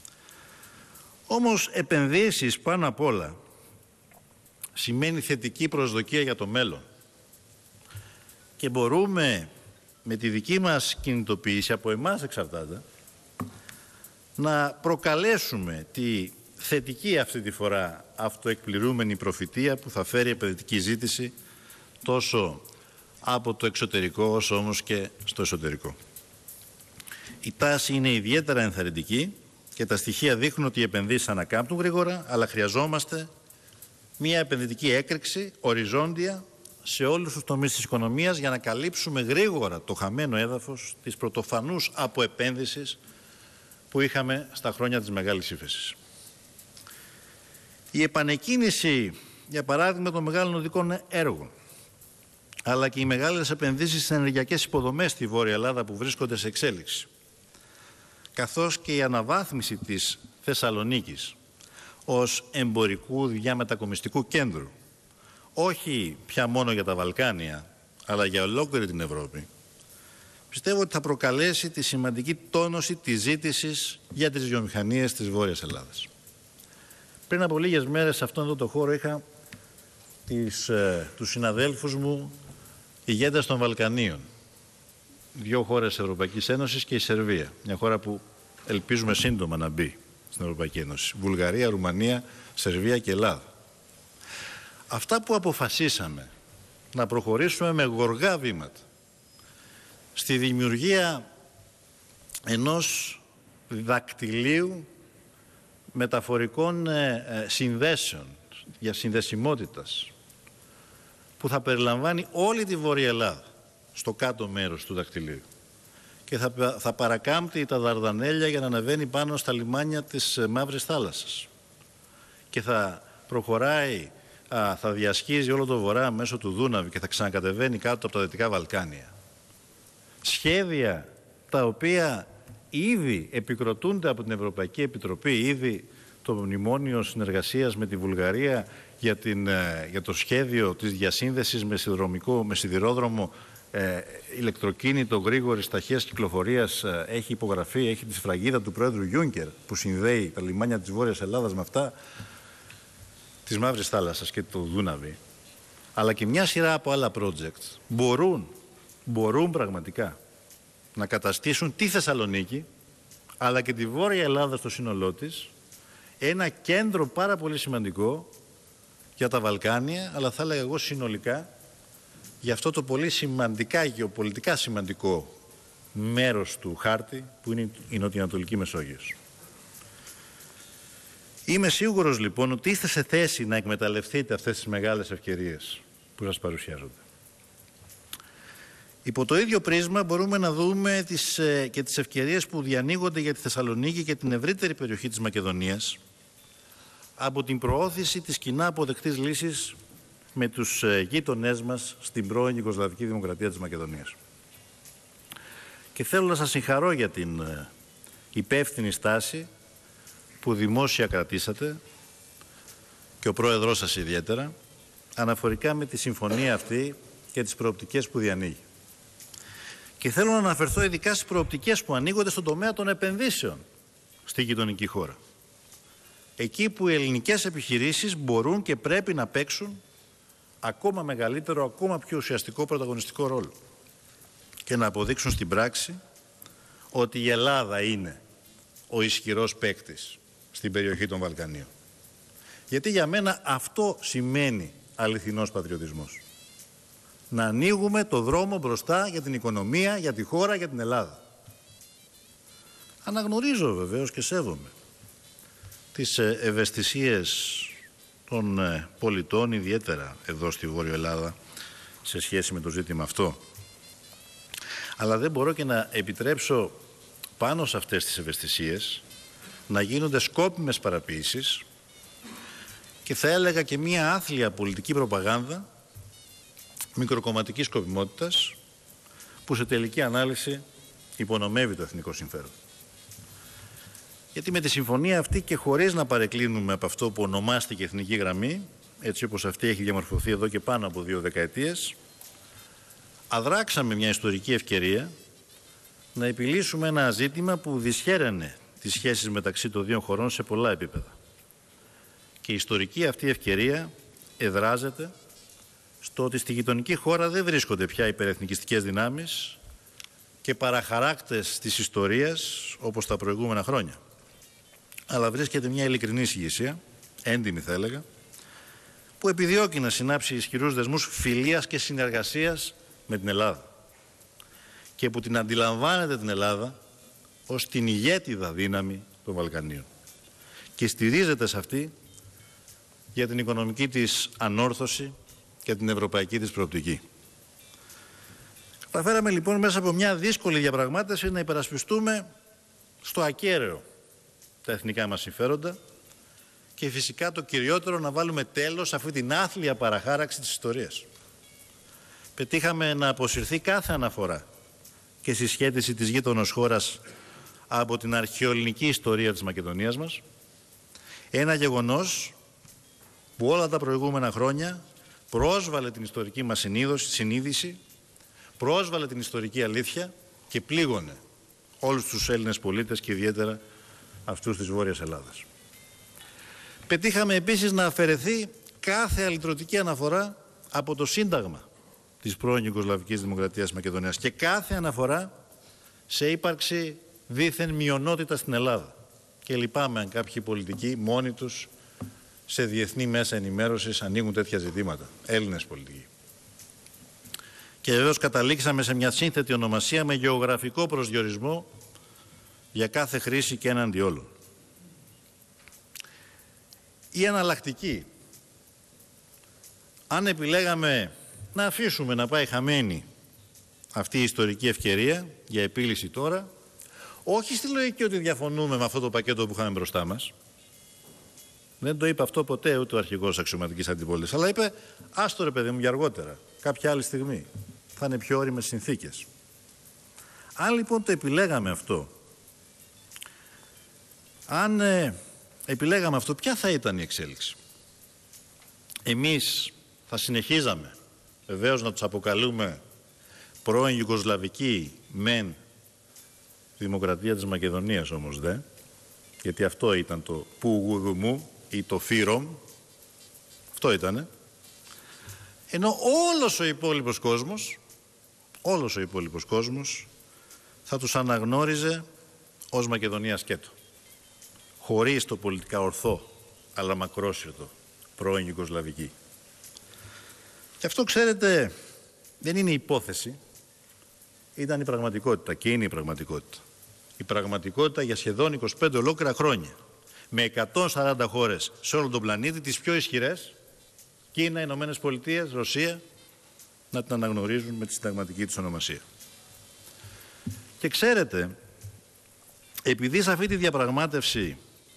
S1: Όμως επενδύσεις πάνω απ' όλα σημαίνει θετική προσδοκία για το μέλλον. Και μπορούμε με τη δική μας κινητοποίηση, από εμάς εξαρτάται, να προκαλέσουμε τη θετική αυτή τη φορά αυτοεκπληρούμενη προφητεία που θα φέρει επενδυτική ζήτηση τόσο από το εξωτερικό όσο όμως και στο εσωτερικό. Η τάση είναι ιδιαίτερα ενθαρρυντική και τα στοιχεία δείχνουν ότι οι επενδύσεις ανακάμπτουν γρήγορα, αλλά χρειαζόμαστε μια επενδυτική έκρηξη οριζόντια σε όλους τους τομείς της οικονομίας για να καλύψουμε γρήγορα το χαμένο έδαφος της πρωτοφανούς αποεπένδυσης που είχαμε στα χρόνια της μεγάλης ύφεσης. Η επανεκκίνηση, για παράδειγμα, των μεγάλων οδικών έργων, αλλά και οι μεγάλες επενδύσεις στις ενεργειακές υποδομές στη Βόρεια Ελλάδα που βρίσκονται σε εξέλιξη, καθώς και η αναβάθμιση της Θεσσαλονίκης ως εμπορικού διαμετακομιστικού κέντρου, όχι πια μόνο για τα Βαλκάνια, αλλά για ολόκληρη την Ευρώπη, πιστεύω ότι θα προκαλέσει τη σημαντική τόνωση της ζήτησης για τις βιομηχανίες της Βόρειας Ελλάδας. Πριν από λίγες μέρες σε αυτόν εδώ το χώρο είχα τις, ε, τους συναδέλφους μου ηγέτες των Βαλκανίων, δύο χώρες της Ευρωπαϊκής Ένωσης και η Σερβία, μια χώρα που ελπίζουμε σύντομα να μπει στην Ευρωπαϊκή Ένωση. Βουλγαρία, Ρουμανία, Σερβία και Ελλάδα. Αυτά που αποφασίσαμε να προχωρήσουμε με γοργά βήματα στη δημιουργία ενός δακτυλίου μεταφορικών ε, συνδέσεων, για συνδεσιμότητας, που θα περιλαμβάνει όλη τη Βόρεια Ελλάδα στο κάτω μέρος του δακτυλίου και θα, θα παρακάμπτει τα Δαρδανέλια για να ανεβαίνει πάνω στα λιμάνια της Μαύρης Θάλασσας και θα προχωράει, α, θα διασχίζει όλο το βορρά μέσω του Δούναβη και θα ξανακατεβαίνει κάτω από τα Δυτικά Βαλκάνια. Σχέδια τα οποία ήδη επικροτούνται από την Ευρωπαϊκή Επιτροπή, ήδη το μνημόνιο συνεργασίας με τη Βουλγαρία για, την, για το σχέδιο της διασύνδεσης με, με σιδηρόδρομο ε, ηλεκτροκίνητο γρήγορης ταχείας κυκλοφορίας ε, έχει υπογραφεί, έχει τη σφραγίδα του Πρόεδρου Γιούνκερ που συνδέει τα λιμάνια της Βόρειας Ελλάδας με αυτά της Μαύρης Θάλασσας και το Δούναβι, αλλά και μια σειρά από άλλα projects μπορούν, μπορούν πραγματικά να καταστήσουν τη Θεσσαλονίκη αλλά και τη Βόρεια Ελλάδα στο σύνολό της ένα κέντρο πάρα πολύ σημαντικό για τα Βαλκάνια, αλλά θα έλεγα εγώ συνολικά για αυτό το πολύ σημαντικά γεωπολιτικά σημαντικό μέρος του χάρτη που είναι η Νοτιοανατολική Μεσόγειος. Είμαι σίγουρος λοιπόν ότι είστε σε θέση να εκμεταλλευτείτε αυτές τις μεγάλες ευκαιρίες που σας παρουσιάζονται. Υπό το ίδιο πρίσμα μπορούμε να δούμε τις, ε, και τις ευκαιρίες που διανοίγονται για τη Θεσσαλονίκη και την ευρύτερη περιοχή της Μακεδονίας από την προώθηση της κοινά αποδεκτής λύσης με τους ε, γείτονές μας στην πρώην Ιουγκοσλαβική Δημοκρατία της Μακεδονίας. Και θέλω να σας συγχαρώ για την ε, υπεύθυνη στάση που δημόσια κρατήσατε και ο πρόεδρός σας ιδιαίτερα αναφορικά με τη συμφωνία αυτή και τις προοπτικές που διανοίγει. Και θέλω να αναφερθώ ειδικά στις προοπτικές που ανοίγονται στον τομέα των επενδύσεων στη γειτονική χώρα. Εκεί που οι ελληνικές επιχειρήσεις μπορούν και πρέπει να παίξουν ακόμα μεγαλύτερο, ακόμα πιο ουσιαστικό πρωταγωνιστικό ρόλο και να αποδείξουν στην πράξη ότι η Ελλάδα είναι ο ισχυρός παίκτης στην περιοχή των Βαλκανίων. Γιατί για μένα αυτό σημαίνει αληθινός πατριωτισμός. Να ανοίγουμε το δρόμο μπροστά για την οικονομία, για τη χώρα, για την Ελλάδα. Αναγνωρίζω βεβαίως και σέβομαι τις ευαισθησίες των πολιτών, ιδιαίτερα εδώ στη Βόρεια Ελλάδα, σε σχέση με το ζήτημα αυτό. Αλλά δεν μπορώ και να επιτρέψω πάνω σε αυτές τις ευαισθησίες να γίνονται σκόπιμες παραποίησεις και θα έλεγα και μία άθλια πολιτική προπαγάνδα μικροκομματικής σκοπιμότητας που σε τελική ανάλυση υπονομεύει το εθνικό συμφέρον. Γιατί με τη συμφωνία αυτή και χωρίς να παρεκκλίνουμε από αυτό που ονομάστηκε εθνική γραμμή, έτσι όπως αυτή έχει διαμορφωθεί εδώ και πάνω από δύο δεκαετίες, αδράξαμε μια ιστορική ευκαιρία να επιλύσουμε ένα ζήτημα που δυσχέρανε τις σχέσεις μεταξύ των δύο χωρών σε πολλά επίπεδα. Και η ιστορική αυτή ευκαιρία εδράζεται στο ότι στη γειτονική χώρα δεν βρίσκονται πια υπερεθνικιστικές δυνάμεις και παραχαράκτες της ιστορίας όπως τα προηγούμενα χρόνια. Αλλά βρίσκεται μια ειλικρινής ηγεσία, έντιμη θα έλεγα, που επιδιώκει να συνάψει ισχυρούς δεσμούς φιλίας και συνεργασίας με την Ελλάδα και που την αντιλαμβάνεται την Ελλάδα ως την ηγέτιδα δύναμη των Βαλκανίων και στηρίζεται σε αυτή για την οικονομική της ανόρθωση και την ευρωπαϊκή της προοπτική. Καταφέραμε λοιπόν μέσα από μια δύσκολη διαπραγμάτευση να υπερασπιστούμε στο ακέραιο τα εθνικά μας συμφέροντα και φυσικά το κυριότερο να βάλουμε τέλος σε αυτή την άθλια παραχάραξη της ιστορίας. Πετύχαμε να αποσυρθεί κάθε αναφορά και συσχέτιση της γείτονος χώρας από την αρχαιοελληνική ιστορία της Μακεδονίας μας. Ένα γεγονός που όλα τα προηγούμενα χρόνια πρόσβαλε την ιστορική μας συνείδηση, πρόσβαλε την ιστορική αλήθεια και πλήγωνε όλους τους Έλληνες πολίτες και ιδιαίτερα αυτούς της Βόρειας Ελλάδας. Πετύχαμε επίσης να αφαιρεθεί κάθε αλυτρωτική αναφορά από το Σύνταγμα της πρώην Ιουγκοσλαβικής Δημοκρατίας Μακεδονίας και κάθε αναφορά σε ύπαρξη δήθεν μειονότητα στην Ελλάδα. Και λυπάμαι αν κάποιοι πολιτικοί μόνοι τους σε διεθνή μέσα ενημέρωσης ανοίγουν τέτοια ζητήματα. Έλληνες πολιτικοί. Και βεβαίως καταλήξαμε σε μια σύνθετη ονομασία με γεωγραφικό προσδιορισμό για κάθε χρήση και έναντι όλων. Η εναλλακτική, αν επιλέγαμε να αφήσουμε να πάει χαμένη αυτή η ιστορική ευκαιρία για επίλυση τώρα, όχι στη λογική ότι διαφωνούμε με αυτό το πακέτο που είχαμε μπροστά μας, δεν το είπε αυτό ποτέ ούτε ο αρχηγός αξιωματικής αντιπολίτευσης, αλλά είπε άστο ρε παιδί μου για αργότερα, κάποια άλλη στιγμή, θα είναι πιο ώριμες συνθήκες. Αν λοιπόν το επιλέγαμε αυτό, αν ε, επιλέγαμε αυτό, ποια θα ήταν η εξέλιξη? Εμείς θα συνεχίζαμε βεβαίως να τους αποκαλούμε πρώην Ιουγκοσλαβική μεν Δημοκρατία της Μακεδονίας όμως δε, γιατί αυτό ήταν το Πουγουδουμού ή το Φύρομ, αυτό ήτανε, ενώ όλος ο υπόλοιπος κόσμος, όλος ο υπόλοιπος κόσμος θα τους αναγνώριζε ως Μακεδονία σκέτο, χωρίς το πολιτικά ορθό, αλλά μακρόσυρτο πρώην Ιουγκοσλαβική. Και αυτό, ξέρετε, δεν είναι υπόθεση, ήταν η πραγματικότητα και είναι η πραγματικότητα. Η πραγματικότητα για σχεδόν είκοσι πέντε ολόκληρα χρόνια, με εκατόν σαράντα χώρες σε όλο τον πλανήτη, τις πιο ισχυρές, Κίνα, Ηνωμένες Πολιτείες, Ρωσία, να την αναγνωρίζουν με τη συνταγματική της ονομασία. Και ξέρετε, επειδή σε αυτή τη διαπραγμάτευση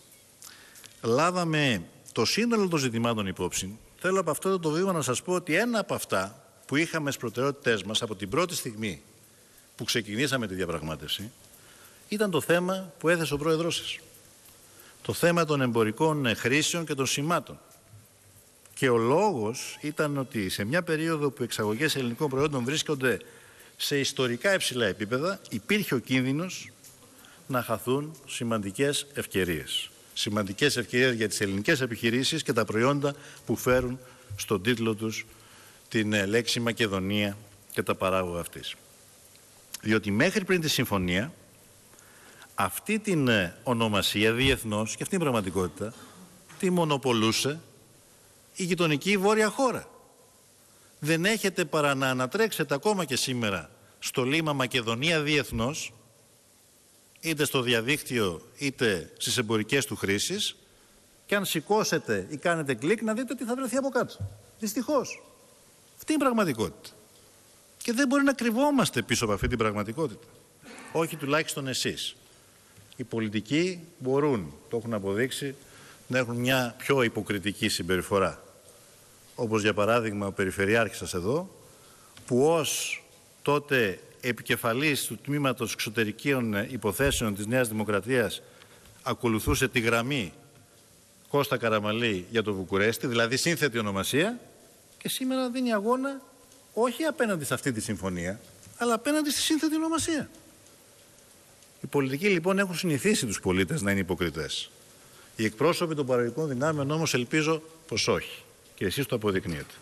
S1: λάβαμε το σύνολο των ζητημάτων υπόψη, θέλω από αυτό το βήμα να σας πω ότι ένα από αυτά που είχαμε στις προτεραιότητές μας από την πρώτη στιγμή που ξεκινήσαμε τη διαπραγμάτευση ήταν το θέμα που έθεσε ο πρόεδρός σας. Το θέμα των εμπορικών χρήσεων και των σημάτων. Και ο λόγος ήταν ότι σε μια περίοδο που οι εξαγωγές ελληνικών προϊόντων βρίσκονται σε ιστορικά υψηλά επίπεδα, υπήρχε ο κίνδυνος να χαθούν σημαντικές ευκαιρίες. Σημαντικές ευκαιρίες για τις ελληνικές επιχειρήσεις και τα προϊόντα που φέρουν στον τίτλο τους την λέξη Μακεδονία και τα παράγωγα αυτής. Διότι μέχρι πριν τη συμφωνία, αυτή την ονομασία διεθνώς, και αυτή είναι η πραγματικότητα, τη μονοπολούσε η γειτονική βόρεια χώρα. Δεν έχετε παρά να ανατρέξετε ακόμα και σήμερα στο λίμα Μακεδονία διεθνώς, είτε στο διαδίκτυο είτε στις εμπορικές του χρήσεις, και αν σηκώσετε ή κάνετε κλικ να δείτε τι θα βρεθεί από κάτω. Δυστυχώς. Αυτή είναι η πραγματικότητα. Και δεν μπορεί να κρυβόμαστε πίσω από αυτή την πραγματικότητα. Όχι τουλάχιστον εσείς. Οι πολιτικοί μπορούν, το έχουν αποδείξει, να έχουν μια πιο υποκριτική συμπεριφορά. Όπως για παράδειγμα ο Περιφερειάρχης σας εδώ, που ως τότε επικεφαλής του Τμήματος Εξωτερικών Υποθέσεων της Νέας Δημοκρατίας ακολουθούσε τη γραμμή Κώστα Καραμαλή για το Βουκουρέστι, δηλαδή σύνθετη ονομασία, και σήμερα δίνει αγώνα όχι απέναντι σε αυτή τη συμφωνία, αλλά απέναντι στη σύνθετη ονομασία. Οι πολιτικοί λοιπόν έχουν συνηθίσει τους πολίτες να είναι υποκριτές. Οι εκπρόσωποι των παραγωγικών δυνάμεων όμως ελπίζω πως όχι. Και εσείς το αποδεικνύετε.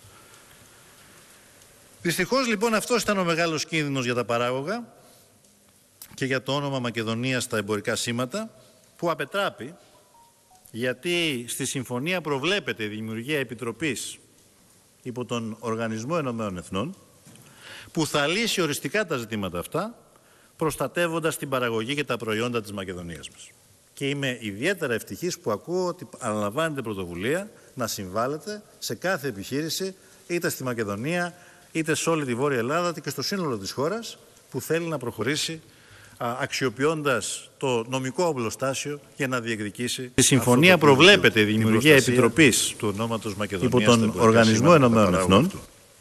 S1: Δυστυχώς λοιπόν αυτός ήταν ο μεγάλος κίνδυνος για τα παράγωγα και για το όνομα Μακεδονία στα εμπορικά σήματα, που απετράπη γιατί στη συμφωνία προβλέπεται η δημιουργία επιτροπής υπό τον Οργανισμό Ενωμένων Εθνών, που θα λύσει οριστικά τα ζητήματα αυτά, προστατεύοντας την παραγωγή και τα προϊόντα της Μακεδονίας μας. Και είμαι ιδιαίτερα ευτυχής που ακούω ότι αναλαμβάνετε πρωτοβουλία να συμβάλλετε σε κάθε επιχείρηση, είτε στη Μακεδονία, είτε σε όλη τη Βόρεια Ελλάδα και στο σύνολο της χώρας, που θέλει να προχωρήσει αξιοποιώντας το νομικό οπλοστάσιο για να διεκδικήσει. Η συμφωνία προβλέπεται η δημιουργία επιτροπής του ονόματος Μακεδονίας υπό τον Οργανισμό Ενωμένων Εθνών.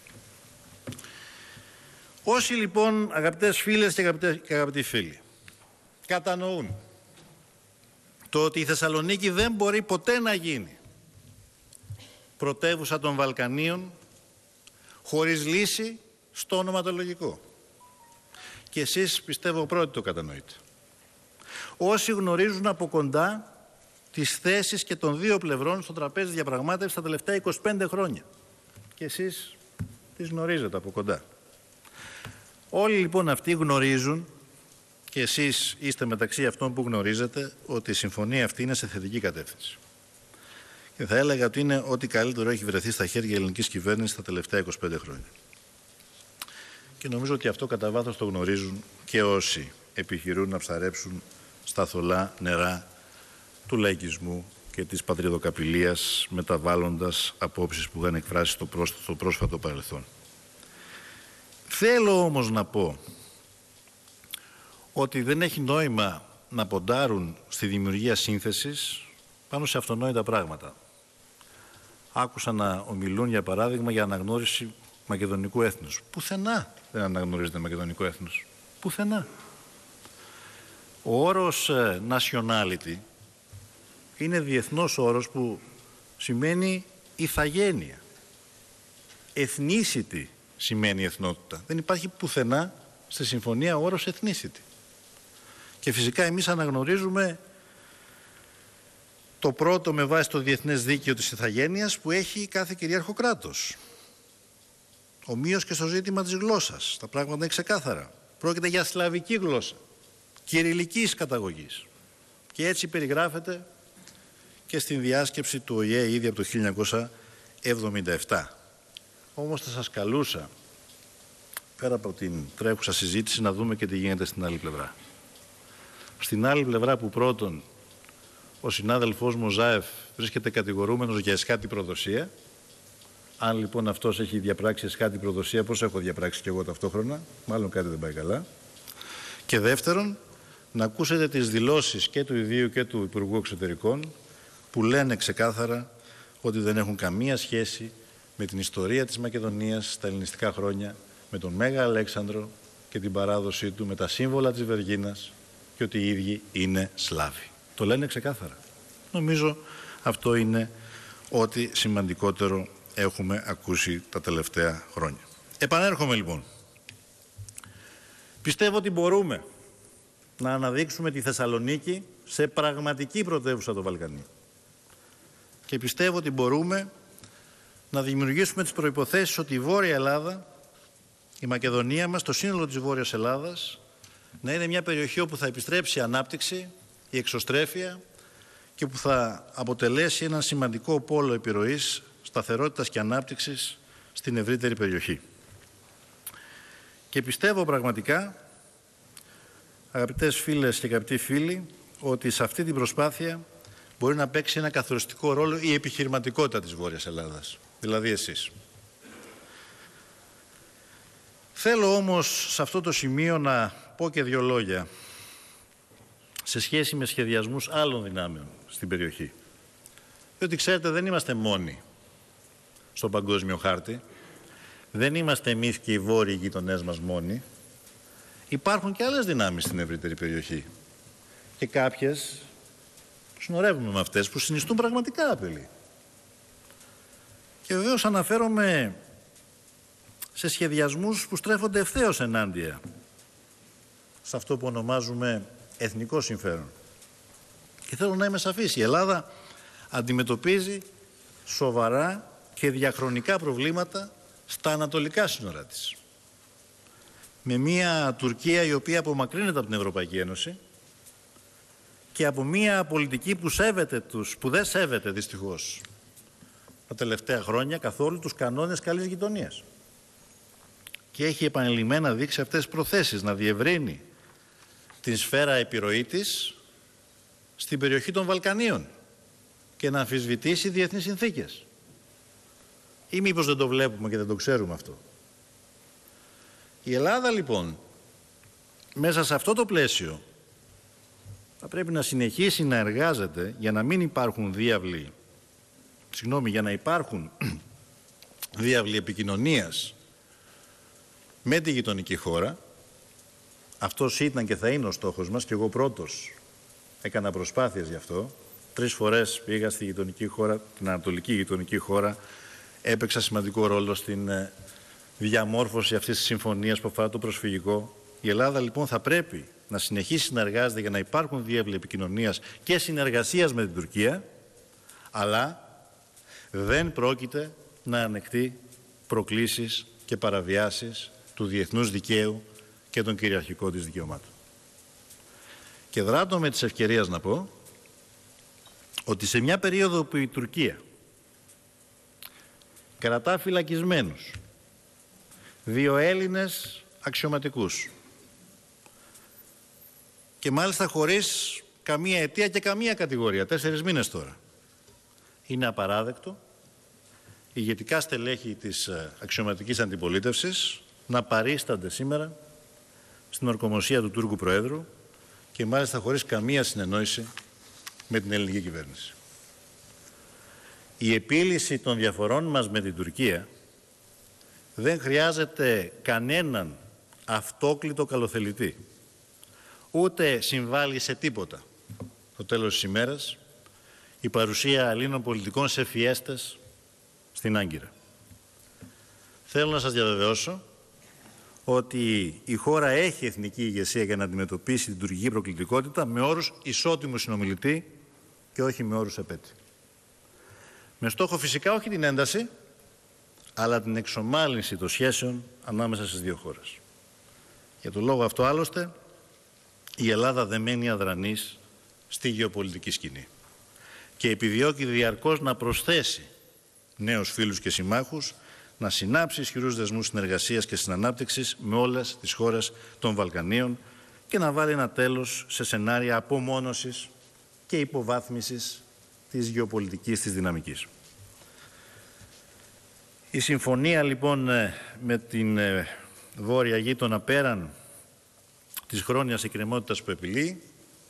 S1: Όσοι λοιπόν, αγαπητές φίλες και, αγαπητές, και αγαπητοί φίλοι, κατανοούν το ότι η Θεσσαλονίκη δεν μπορεί ποτέ να γίνει πρωτεύουσα των Βαλκανίων χωρίς λύση στο ονοματολογικό. Και εσείς πιστεύω πρώτοι το κατανοείτε. Όσοι γνωρίζουν από κοντά τις θέσεις και των δύο πλευρών στο τραπέζι διαπραγμάτευσης τα τελευταία είκοσι πέντε χρόνια. Και εσείς τις γνωρίζετε από κοντά. Όλοι λοιπόν αυτοί γνωρίζουν, και εσείς είστε μεταξύ αυτών που γνωρίζετε, ότι η συμφωνία αυτή είναι σε θετική κατεύθυνση. Και θα έλεγα ότι είναι ό,τι καλύτερο έχει βρεθεί στα χέρια ελληνικής κυβέρνησης τα τελευταία είκοσι πέντε χρόνια. Και νομίζω ότι αυτό κατά βάθος το γνωρίζουν και όσοι επιχειρούν να ψαρέψουν στα θολά νερά του λαϊκισμού και της πατριδοκαπηλείας, μεταβάλλοντας απόψεις που είχαν εκφράσει στο, στο πρόσφατο παρελθόν. Θέλω όμως να πω ότι δεν έχει νόημα να ποντάρουν στη δημιουργία σύνθεσης πάνω σε αυτονόητα πράγματα. Άκουσα να ομιλούν, για παράδειγμα, για αναγνώριση μακεδονικού έθνους. Πουθενά δεν αναγνωρίζεται μακεδονικό έθνος. Πουθενά. Ο όρος nationality είναι διεθνός όρος που σημαίνει ηθαγένεια. Ethnicity σημαίνει εθνότητα. Δεν υπάρχει πουθενά στη συμφωνία ο όρος ethnicity. Και φυσικά εμείς αναγνωρίζουμε το πρώτο με βάση το διεθνές δίκαιο της ηθαγένειας που έχει κάθε κυρίαρχο κράτος. Ομοίως και στο ζήτημα της γλώσσας. Τα πράγματα είναι ξεκάθαρα. Πρόκειται για σλαβική γλώσσα, κυριλικής καταγωγής. Και έτσι περιγράφεται και στην διάσκεψη του Ο Η Ε ήδη από το χίλια εννιακόσια εβδομήντα επτά. Όμως θα σας καλούσα, πέρα από την τρέχουσα συζήτηση, να δούμε και τι γίνεται στην άλλη πλευρά. Στην άλλη πλευρά που πρώτον ο συνάδελφός μου Ζάεφ βρίσκεται κατηγορούμενος για εσχάτη προδοσία. Αν λοιπόν αυτός έχει διαπράξει εσχάτη προδοσία, πώς έχω διαπράξει και εγώ ταυτόχρονα, μάλλον κάτι δεν πάει καλά. Και δεύτερον, να ακούσετε τις δηλώσεις και του Ιδίου και του Υπουργού Εξωτερικών που λένε ξεκάθαρα ότι δεν έχουν καμία σχέση με την ιστορία της Μακεδονίας στα ελληνιστικά χρόνια, με τον Μέγα Αλέξανδρο και την παράδοσή του, με τα σύμβολα της Βεργίνας και ότι οι ίδιοι είναι Σλάβοι. Το λένε ξεκάθαρα. Νομίζω αυτό είναι ό,τι σημαντικότερο έχουμε ακούσει τα τελευταία χρόνια. Επανέρχομαι λοιπόν. Πιστεύω ότι μπορούμε να αναδείξουμε τη Θεσσαλονίκη σε πραγματική πρωτεύουσα των Βαλκανίων. Και πιστεύω ότι μπορούμε να δημιουργήσουμε τις προϋποθέσεις ότι η Βόρεια Ελλάδα, η Μακεδονία μας, το σύνολο της Βόρειας Ελλάδας, να είναι μια περιοχή όπου θα επιστρέψει η ανάπτυξη, η εξωστρέφεια και που θα αποτελέσει έναν σημαντικό πόλο επιρροής, σταθερότητας και ανάπτυξης στην ευρύτερη περιοχή. Και πιστεύω πραγματικά, αγαπητές φίλες και αγαπητοί φίλοι, ότι σε αυτή την προσπάθεια μπορεί να παίξει ένα καθοριστικό ρόλο η επιχειρηματικότητα της Βόρειας Ελλάδας, δηλαδή εσείς. Θέλω όμως σε αυτό το σημείο να πω και δύο λόγια σε σχέση με σχεδιασμούς άλλων δυνάμεων στην περιοχή. Διότι ξέρετε, δεν είμαστε μόνοι στον παγκόσμιο χάρτη. Δεν είμαστε εμείς και οι βόρειοι γειτονές μας μόνοι. Υπάρχουν και άλλες δυνάμεις στην ευρύτερη περιοχή. Και κάποιες συνορεύουμε με αυτές που συνιστούν πραγματικά απειλή. Και βεβαίως αναφέρομαι σε σχεδιασμούς που στρέφονται ευθέως ενάντια σε αυτό που ονομάζουμε εθνικό συμφέρον. Και θέλω να είμαι σαφής. Η Ελλάδα αντιμετωπίζει σοβαρά και διαχρονικά προβλήματα στα ανατολικά σύνορα της. Με μια Τουρκία η οποία απομακρύνεται από την Ευρωπαϊκή Ένωση και από μια πολιτική που σέβεται τους, που δεν σέβεται δυστυχώς τα τελευταία χρόνια καθόλου τους κανόνες καλής γειτονίας. Και έχει επανειλημμένα δείξει αυτές τις προθέσεις να διευρύνει την σφαίρα επιρροή της στην περιοχή των Βαλκανίων και να αμφισβητήσει διεθνείς συνθήκες. Ή μήπως δεν το βλέπουμε και δεν το ξέρουμε αυτό. Η Ελλάδα λοιπόν μέσα σε αυτό το πλαίσιο θα πρέπει να συνεχίσει να εργάζεται για να μην υπάρχουν διάβλοι, συγγνώμη, για να υπάρχουν διάβλοι επικοινωνίας με τη γειτονική χώρα. Αυτός ήταν και θα είναι ο στόχος μας και εγώ πρώτος έκανα προσπάθειες γι' αυτό. Τρεις φορές πήγα στη γειτονική χώρα, την ανατολική γειτονική χώρα, έπαιξα σημαντικό ρόλο στην διαμόρφωση αυτής της συμφωνίας που αφορά το προσφυγικό. Η Ελλάδα λοιπόν θα πρέπει να συνεχίσει να εργάζεται για να υπάρχουν διάβλοι επικοινωνίας και συνεργασίας με την Τουρκία, αλλά δεν πρόκειται να ανεχτεί προκλήσεις και παραβιάσεις του διεθνούς δικαίου και των κυριαρχικών της δικαιωμάτων. Και δράτω με τις ευκαιρίες να πω ότι σε μια περίοδο που η Τουρκία κρατά φυλακισμένους δύο Έλληνες αξιωματικούς και μάλιστα χωρίς καμία αιτία και καμία κατηγορία, τέσσερις μήνες τώρα, είναι απαράδεκτο ηγετικά στελέχη της αξιωματικής αντιπολίτευσης να παρίστανται σήμερα στην ορκομοσία του Τούρκου Προέδρου και μάλιστα χωρίς καμία συνεννόηση με την ελληνική κυβέρνηση. Η επίλυση των διαφορών μας με την Τουρκία δεν χρειάζεται κανέναν αυτόκλητο καλοθελητή. Ούτε συμβάλλει σε τίποτα. Το τέλος της ημέρας, η παρουσία Ελλήνων πολιτικών σε φιέστες στην Άγκυρα. θέλω να σας διαβεβαιώσω ότι η χώρα έχει εθνική ηγεσία για να αντιμετωπίσει την τουρκική προκλητικότητα με όρους ισότιμου συνομιλητή και όχι με όρους επέτη. Με στόχο φυσικά όχι την ένταση, αλλά την εξομάλυνση των σχέσεων ανάμεσα στις δύο χώρες. Για τον λόγο αυτό άλλωστε, η Ελλάδα δεν μένει αδρανής στη γεωπολιτική σκηνή και επιδιώκει διαρκώς να προσθέσει νέους φίλους και συμμάχους, να συνάψει ισχυρούς δεσμούς συνεργασίας και συνανάπτυξης με όλες τις χώρες των Βαλκανίων και να βάλει ένα τέλος σε σενάρια απομόνωσης και υποβάθμισης της γεωπολιτικής της δυναμικής. Η συμφωνία λοιπόν με την βόρεια γείτονα πέραν της χρόνιας εκκρεμότητας που επιλύει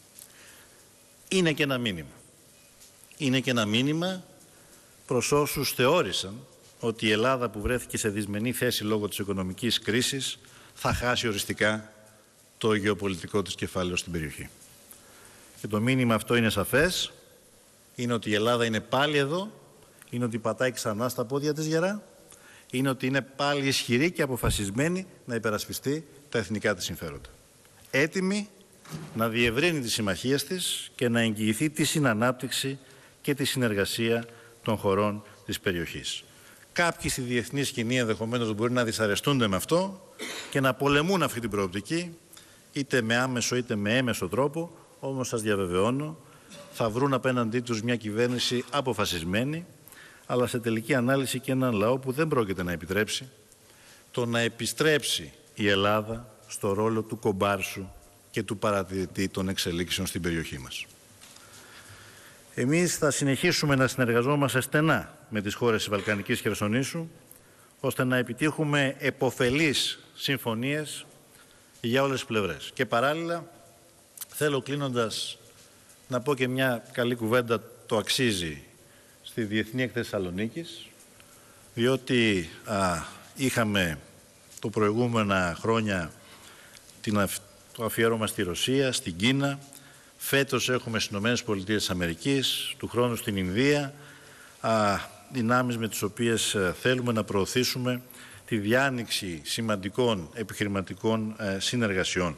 S1: είναι και ένα μήνυμα. Είναι και ένα μήνυμα προς όσους θεώρησαν ότι η Ελλάδα που βρέθηκε σε δυσμενή θέση λόγω της οικονομικής κρίσης θα χάσει οριστικά το γεωπολιτικό της κεφάλαιο στην περιοχή. Και το μήνυμα αυτό είναι σαφές, είναι ότι η Ελλάδα είναι πάλι εδώ, είναι ότι πατάει ξανά στα πόδια της γερά, είναι ότι είναι πάλι ισχυρή και αποφασισμένη να υπερασπιστεί τα εθνικά της συμφέροντα. Έτοιμη να διευρύνει τις συμμαχίες της και να εγγυηθεί τη συνανάπτυξη και τη συνεργασία των χωρών της περιοχής. Κάποιοι στη διεθνή σκηνή ενδεχομένως μπορεί να δυσαρεστούνται με αυτό και να πολεμούν αυτή την προοπτική, είτε με άμεσο είτε με έμεσο τρόπο, όμως σας διαβεβαιώνω, θα βρουν απέναντί τους μια κυβέρνηση αποφασισμένη, αλλά σε τελική ανάλυση και έναν λαό που δεν πρόκειται να επιτρέψει το να επιστρέψει η Ελλάδα στο ρόλο του κομπάρσου και του παρατηρητή των εξελίξεων στην περιοχή μας. Εμείς θα συνεχίσουμε να συνεργαζόμαστε στενά με τις χώρες της Βαλκανικής Χερσονήσου, ώστε να επιτύχουμε επωφελείς συμφωνίες για όλες τις πλευρές. Και παράλληλα, θέλω κλείνοντας να πω και μια καλή κουβέντα, το αξίζει, στη Διεθνή Έκθεση Θεσσαλονίκης, διότι α, είχαμε το προηγούμενα χρόνια την, το αφιέρωμα στη Ρωσία, στην Κίνα. Φέτος έχουμε στις Ηνωμένες Πολιτείες της Αμερικής, του χρόνου στην Ινδία, α, δυνάμεις με τις οποίες θέλουμε να προωθήσουμε τη διάνοιξη σημαντικών επιχειρηματικών ε, συνεργασιών.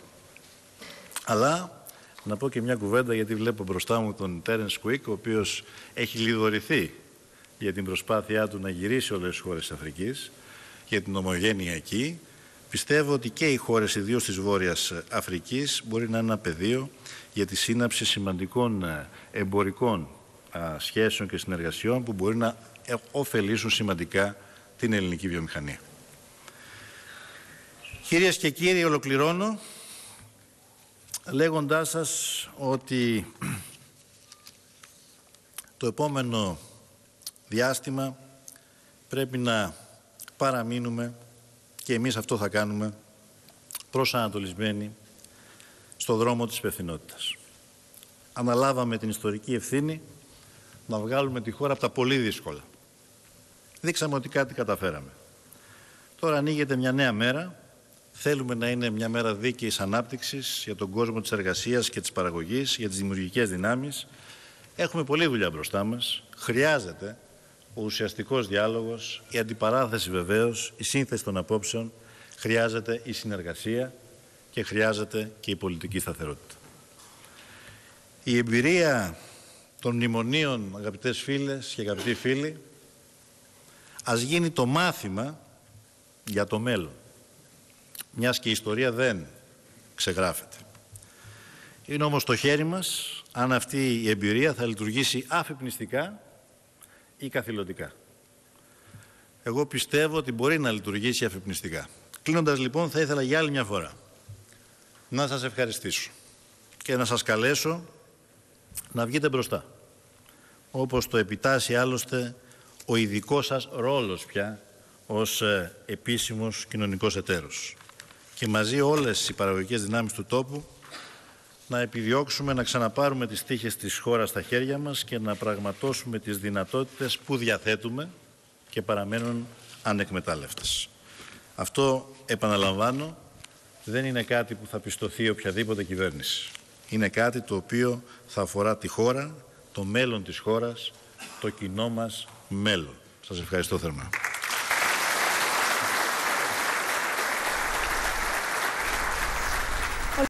S1: Αλλά να πω και μια κουβέντα, γιατί βλέπω μπροστά μου τον Τέρενς Κουίκ, ο οποίος έχει λιδωρηθεί για την προσπάθειά του να γυρίσει όλες τις χώρες της Αφρικής, για την ομογένεια εκεί. Πιστεύω ότι και οι χώρες, ιδίως της Βόρειας Αφρικής, μπορεί να είναι ένα πεδίο για τη σύναψη σημαντικών εμπορικών σχέσεων και συνεργασιών που μπορεί να ωφελήσουν σημαντικά την ελληνική βιομηχανία. Κυρίες και κύριοι, ολοκληρώνω λέγοντάς σας ότι το επόμενο διάστημα πρέπει να παραμείνουμε, και εμείς αυτό θα κάνουμε, προσανατολισμένοι στο δρόμο της υπευθυνότητας. Αναλάβαμε την ιστορική ευθύνη να βγάλουμε τη χώρα από τα πολύ δύσκολα. Δείξαμε ότι κάτι καταφέραμε. Τώρα ανοίγεται μια νέα μέρα. Θέλουμε να είναι μια μέρα δίκαιης ανάπτυξης για τον κόσμο της εργασίας και της παραγωγής, για τις δημιουργικές δυνάμεις. Έχουμε πολλή δουλειά μπροστά μας. Χρειάζεται ο ουσιαστικός διάλογος, η αντιπαράθεση βεβαίως, η σύνθεση των απόψεων, χρειάζεται η συνεργασία και χρειάζεται και η πολιτική σταθερότητα. Η εμπειρία των μνημονίων, αγαπητές φίλες και αγαπητοί φίλοι, ας γίνει το μάθημα για το μέλλον, μιας και η ιστορία δεν ξεγράφεται. Είναι όμως στο χέρι μας αν αυτή η εμπειρία θα λειτουργήσει αφυπνιστικά ή καθηλωτικά. Εγώ πιστεύω ότι μπορεί να λειτουργήσει αφυπνιστικά. Κλείνοντας λοιπόν, θα ήθελα για άλλη μια φορά να σας ευχαριστήσω και να σας καλέσω να βγείτε μπροστά, όπως το επιτάσσει άλλωστε ο ειδικός σας ρόλος πια ως ε, επίσημος κοινωνικός εταίρος. Και μαζί όλες οι παραγωγικές δυνάμεις του τόπου να επιδιώξουμε να ξαναπάρουμε τις τύχες της χώρας στα χέρια μας και να πραγματώσουμε τις δυνατότητες που διαθέτουμε και παραμένουν ανεκμετάλλευτες. Αυτό, επαναλαμβάνω, δεν είναι κάτι που θα πιστωθεί οποιαδήποτε κυβέρνηση. Είναι κάτι το οποίο θα αφορά τη χώρα, το μέλλον της χώρας, το κοινό μας μέλλον. Σας ευχαριστώ θερμά.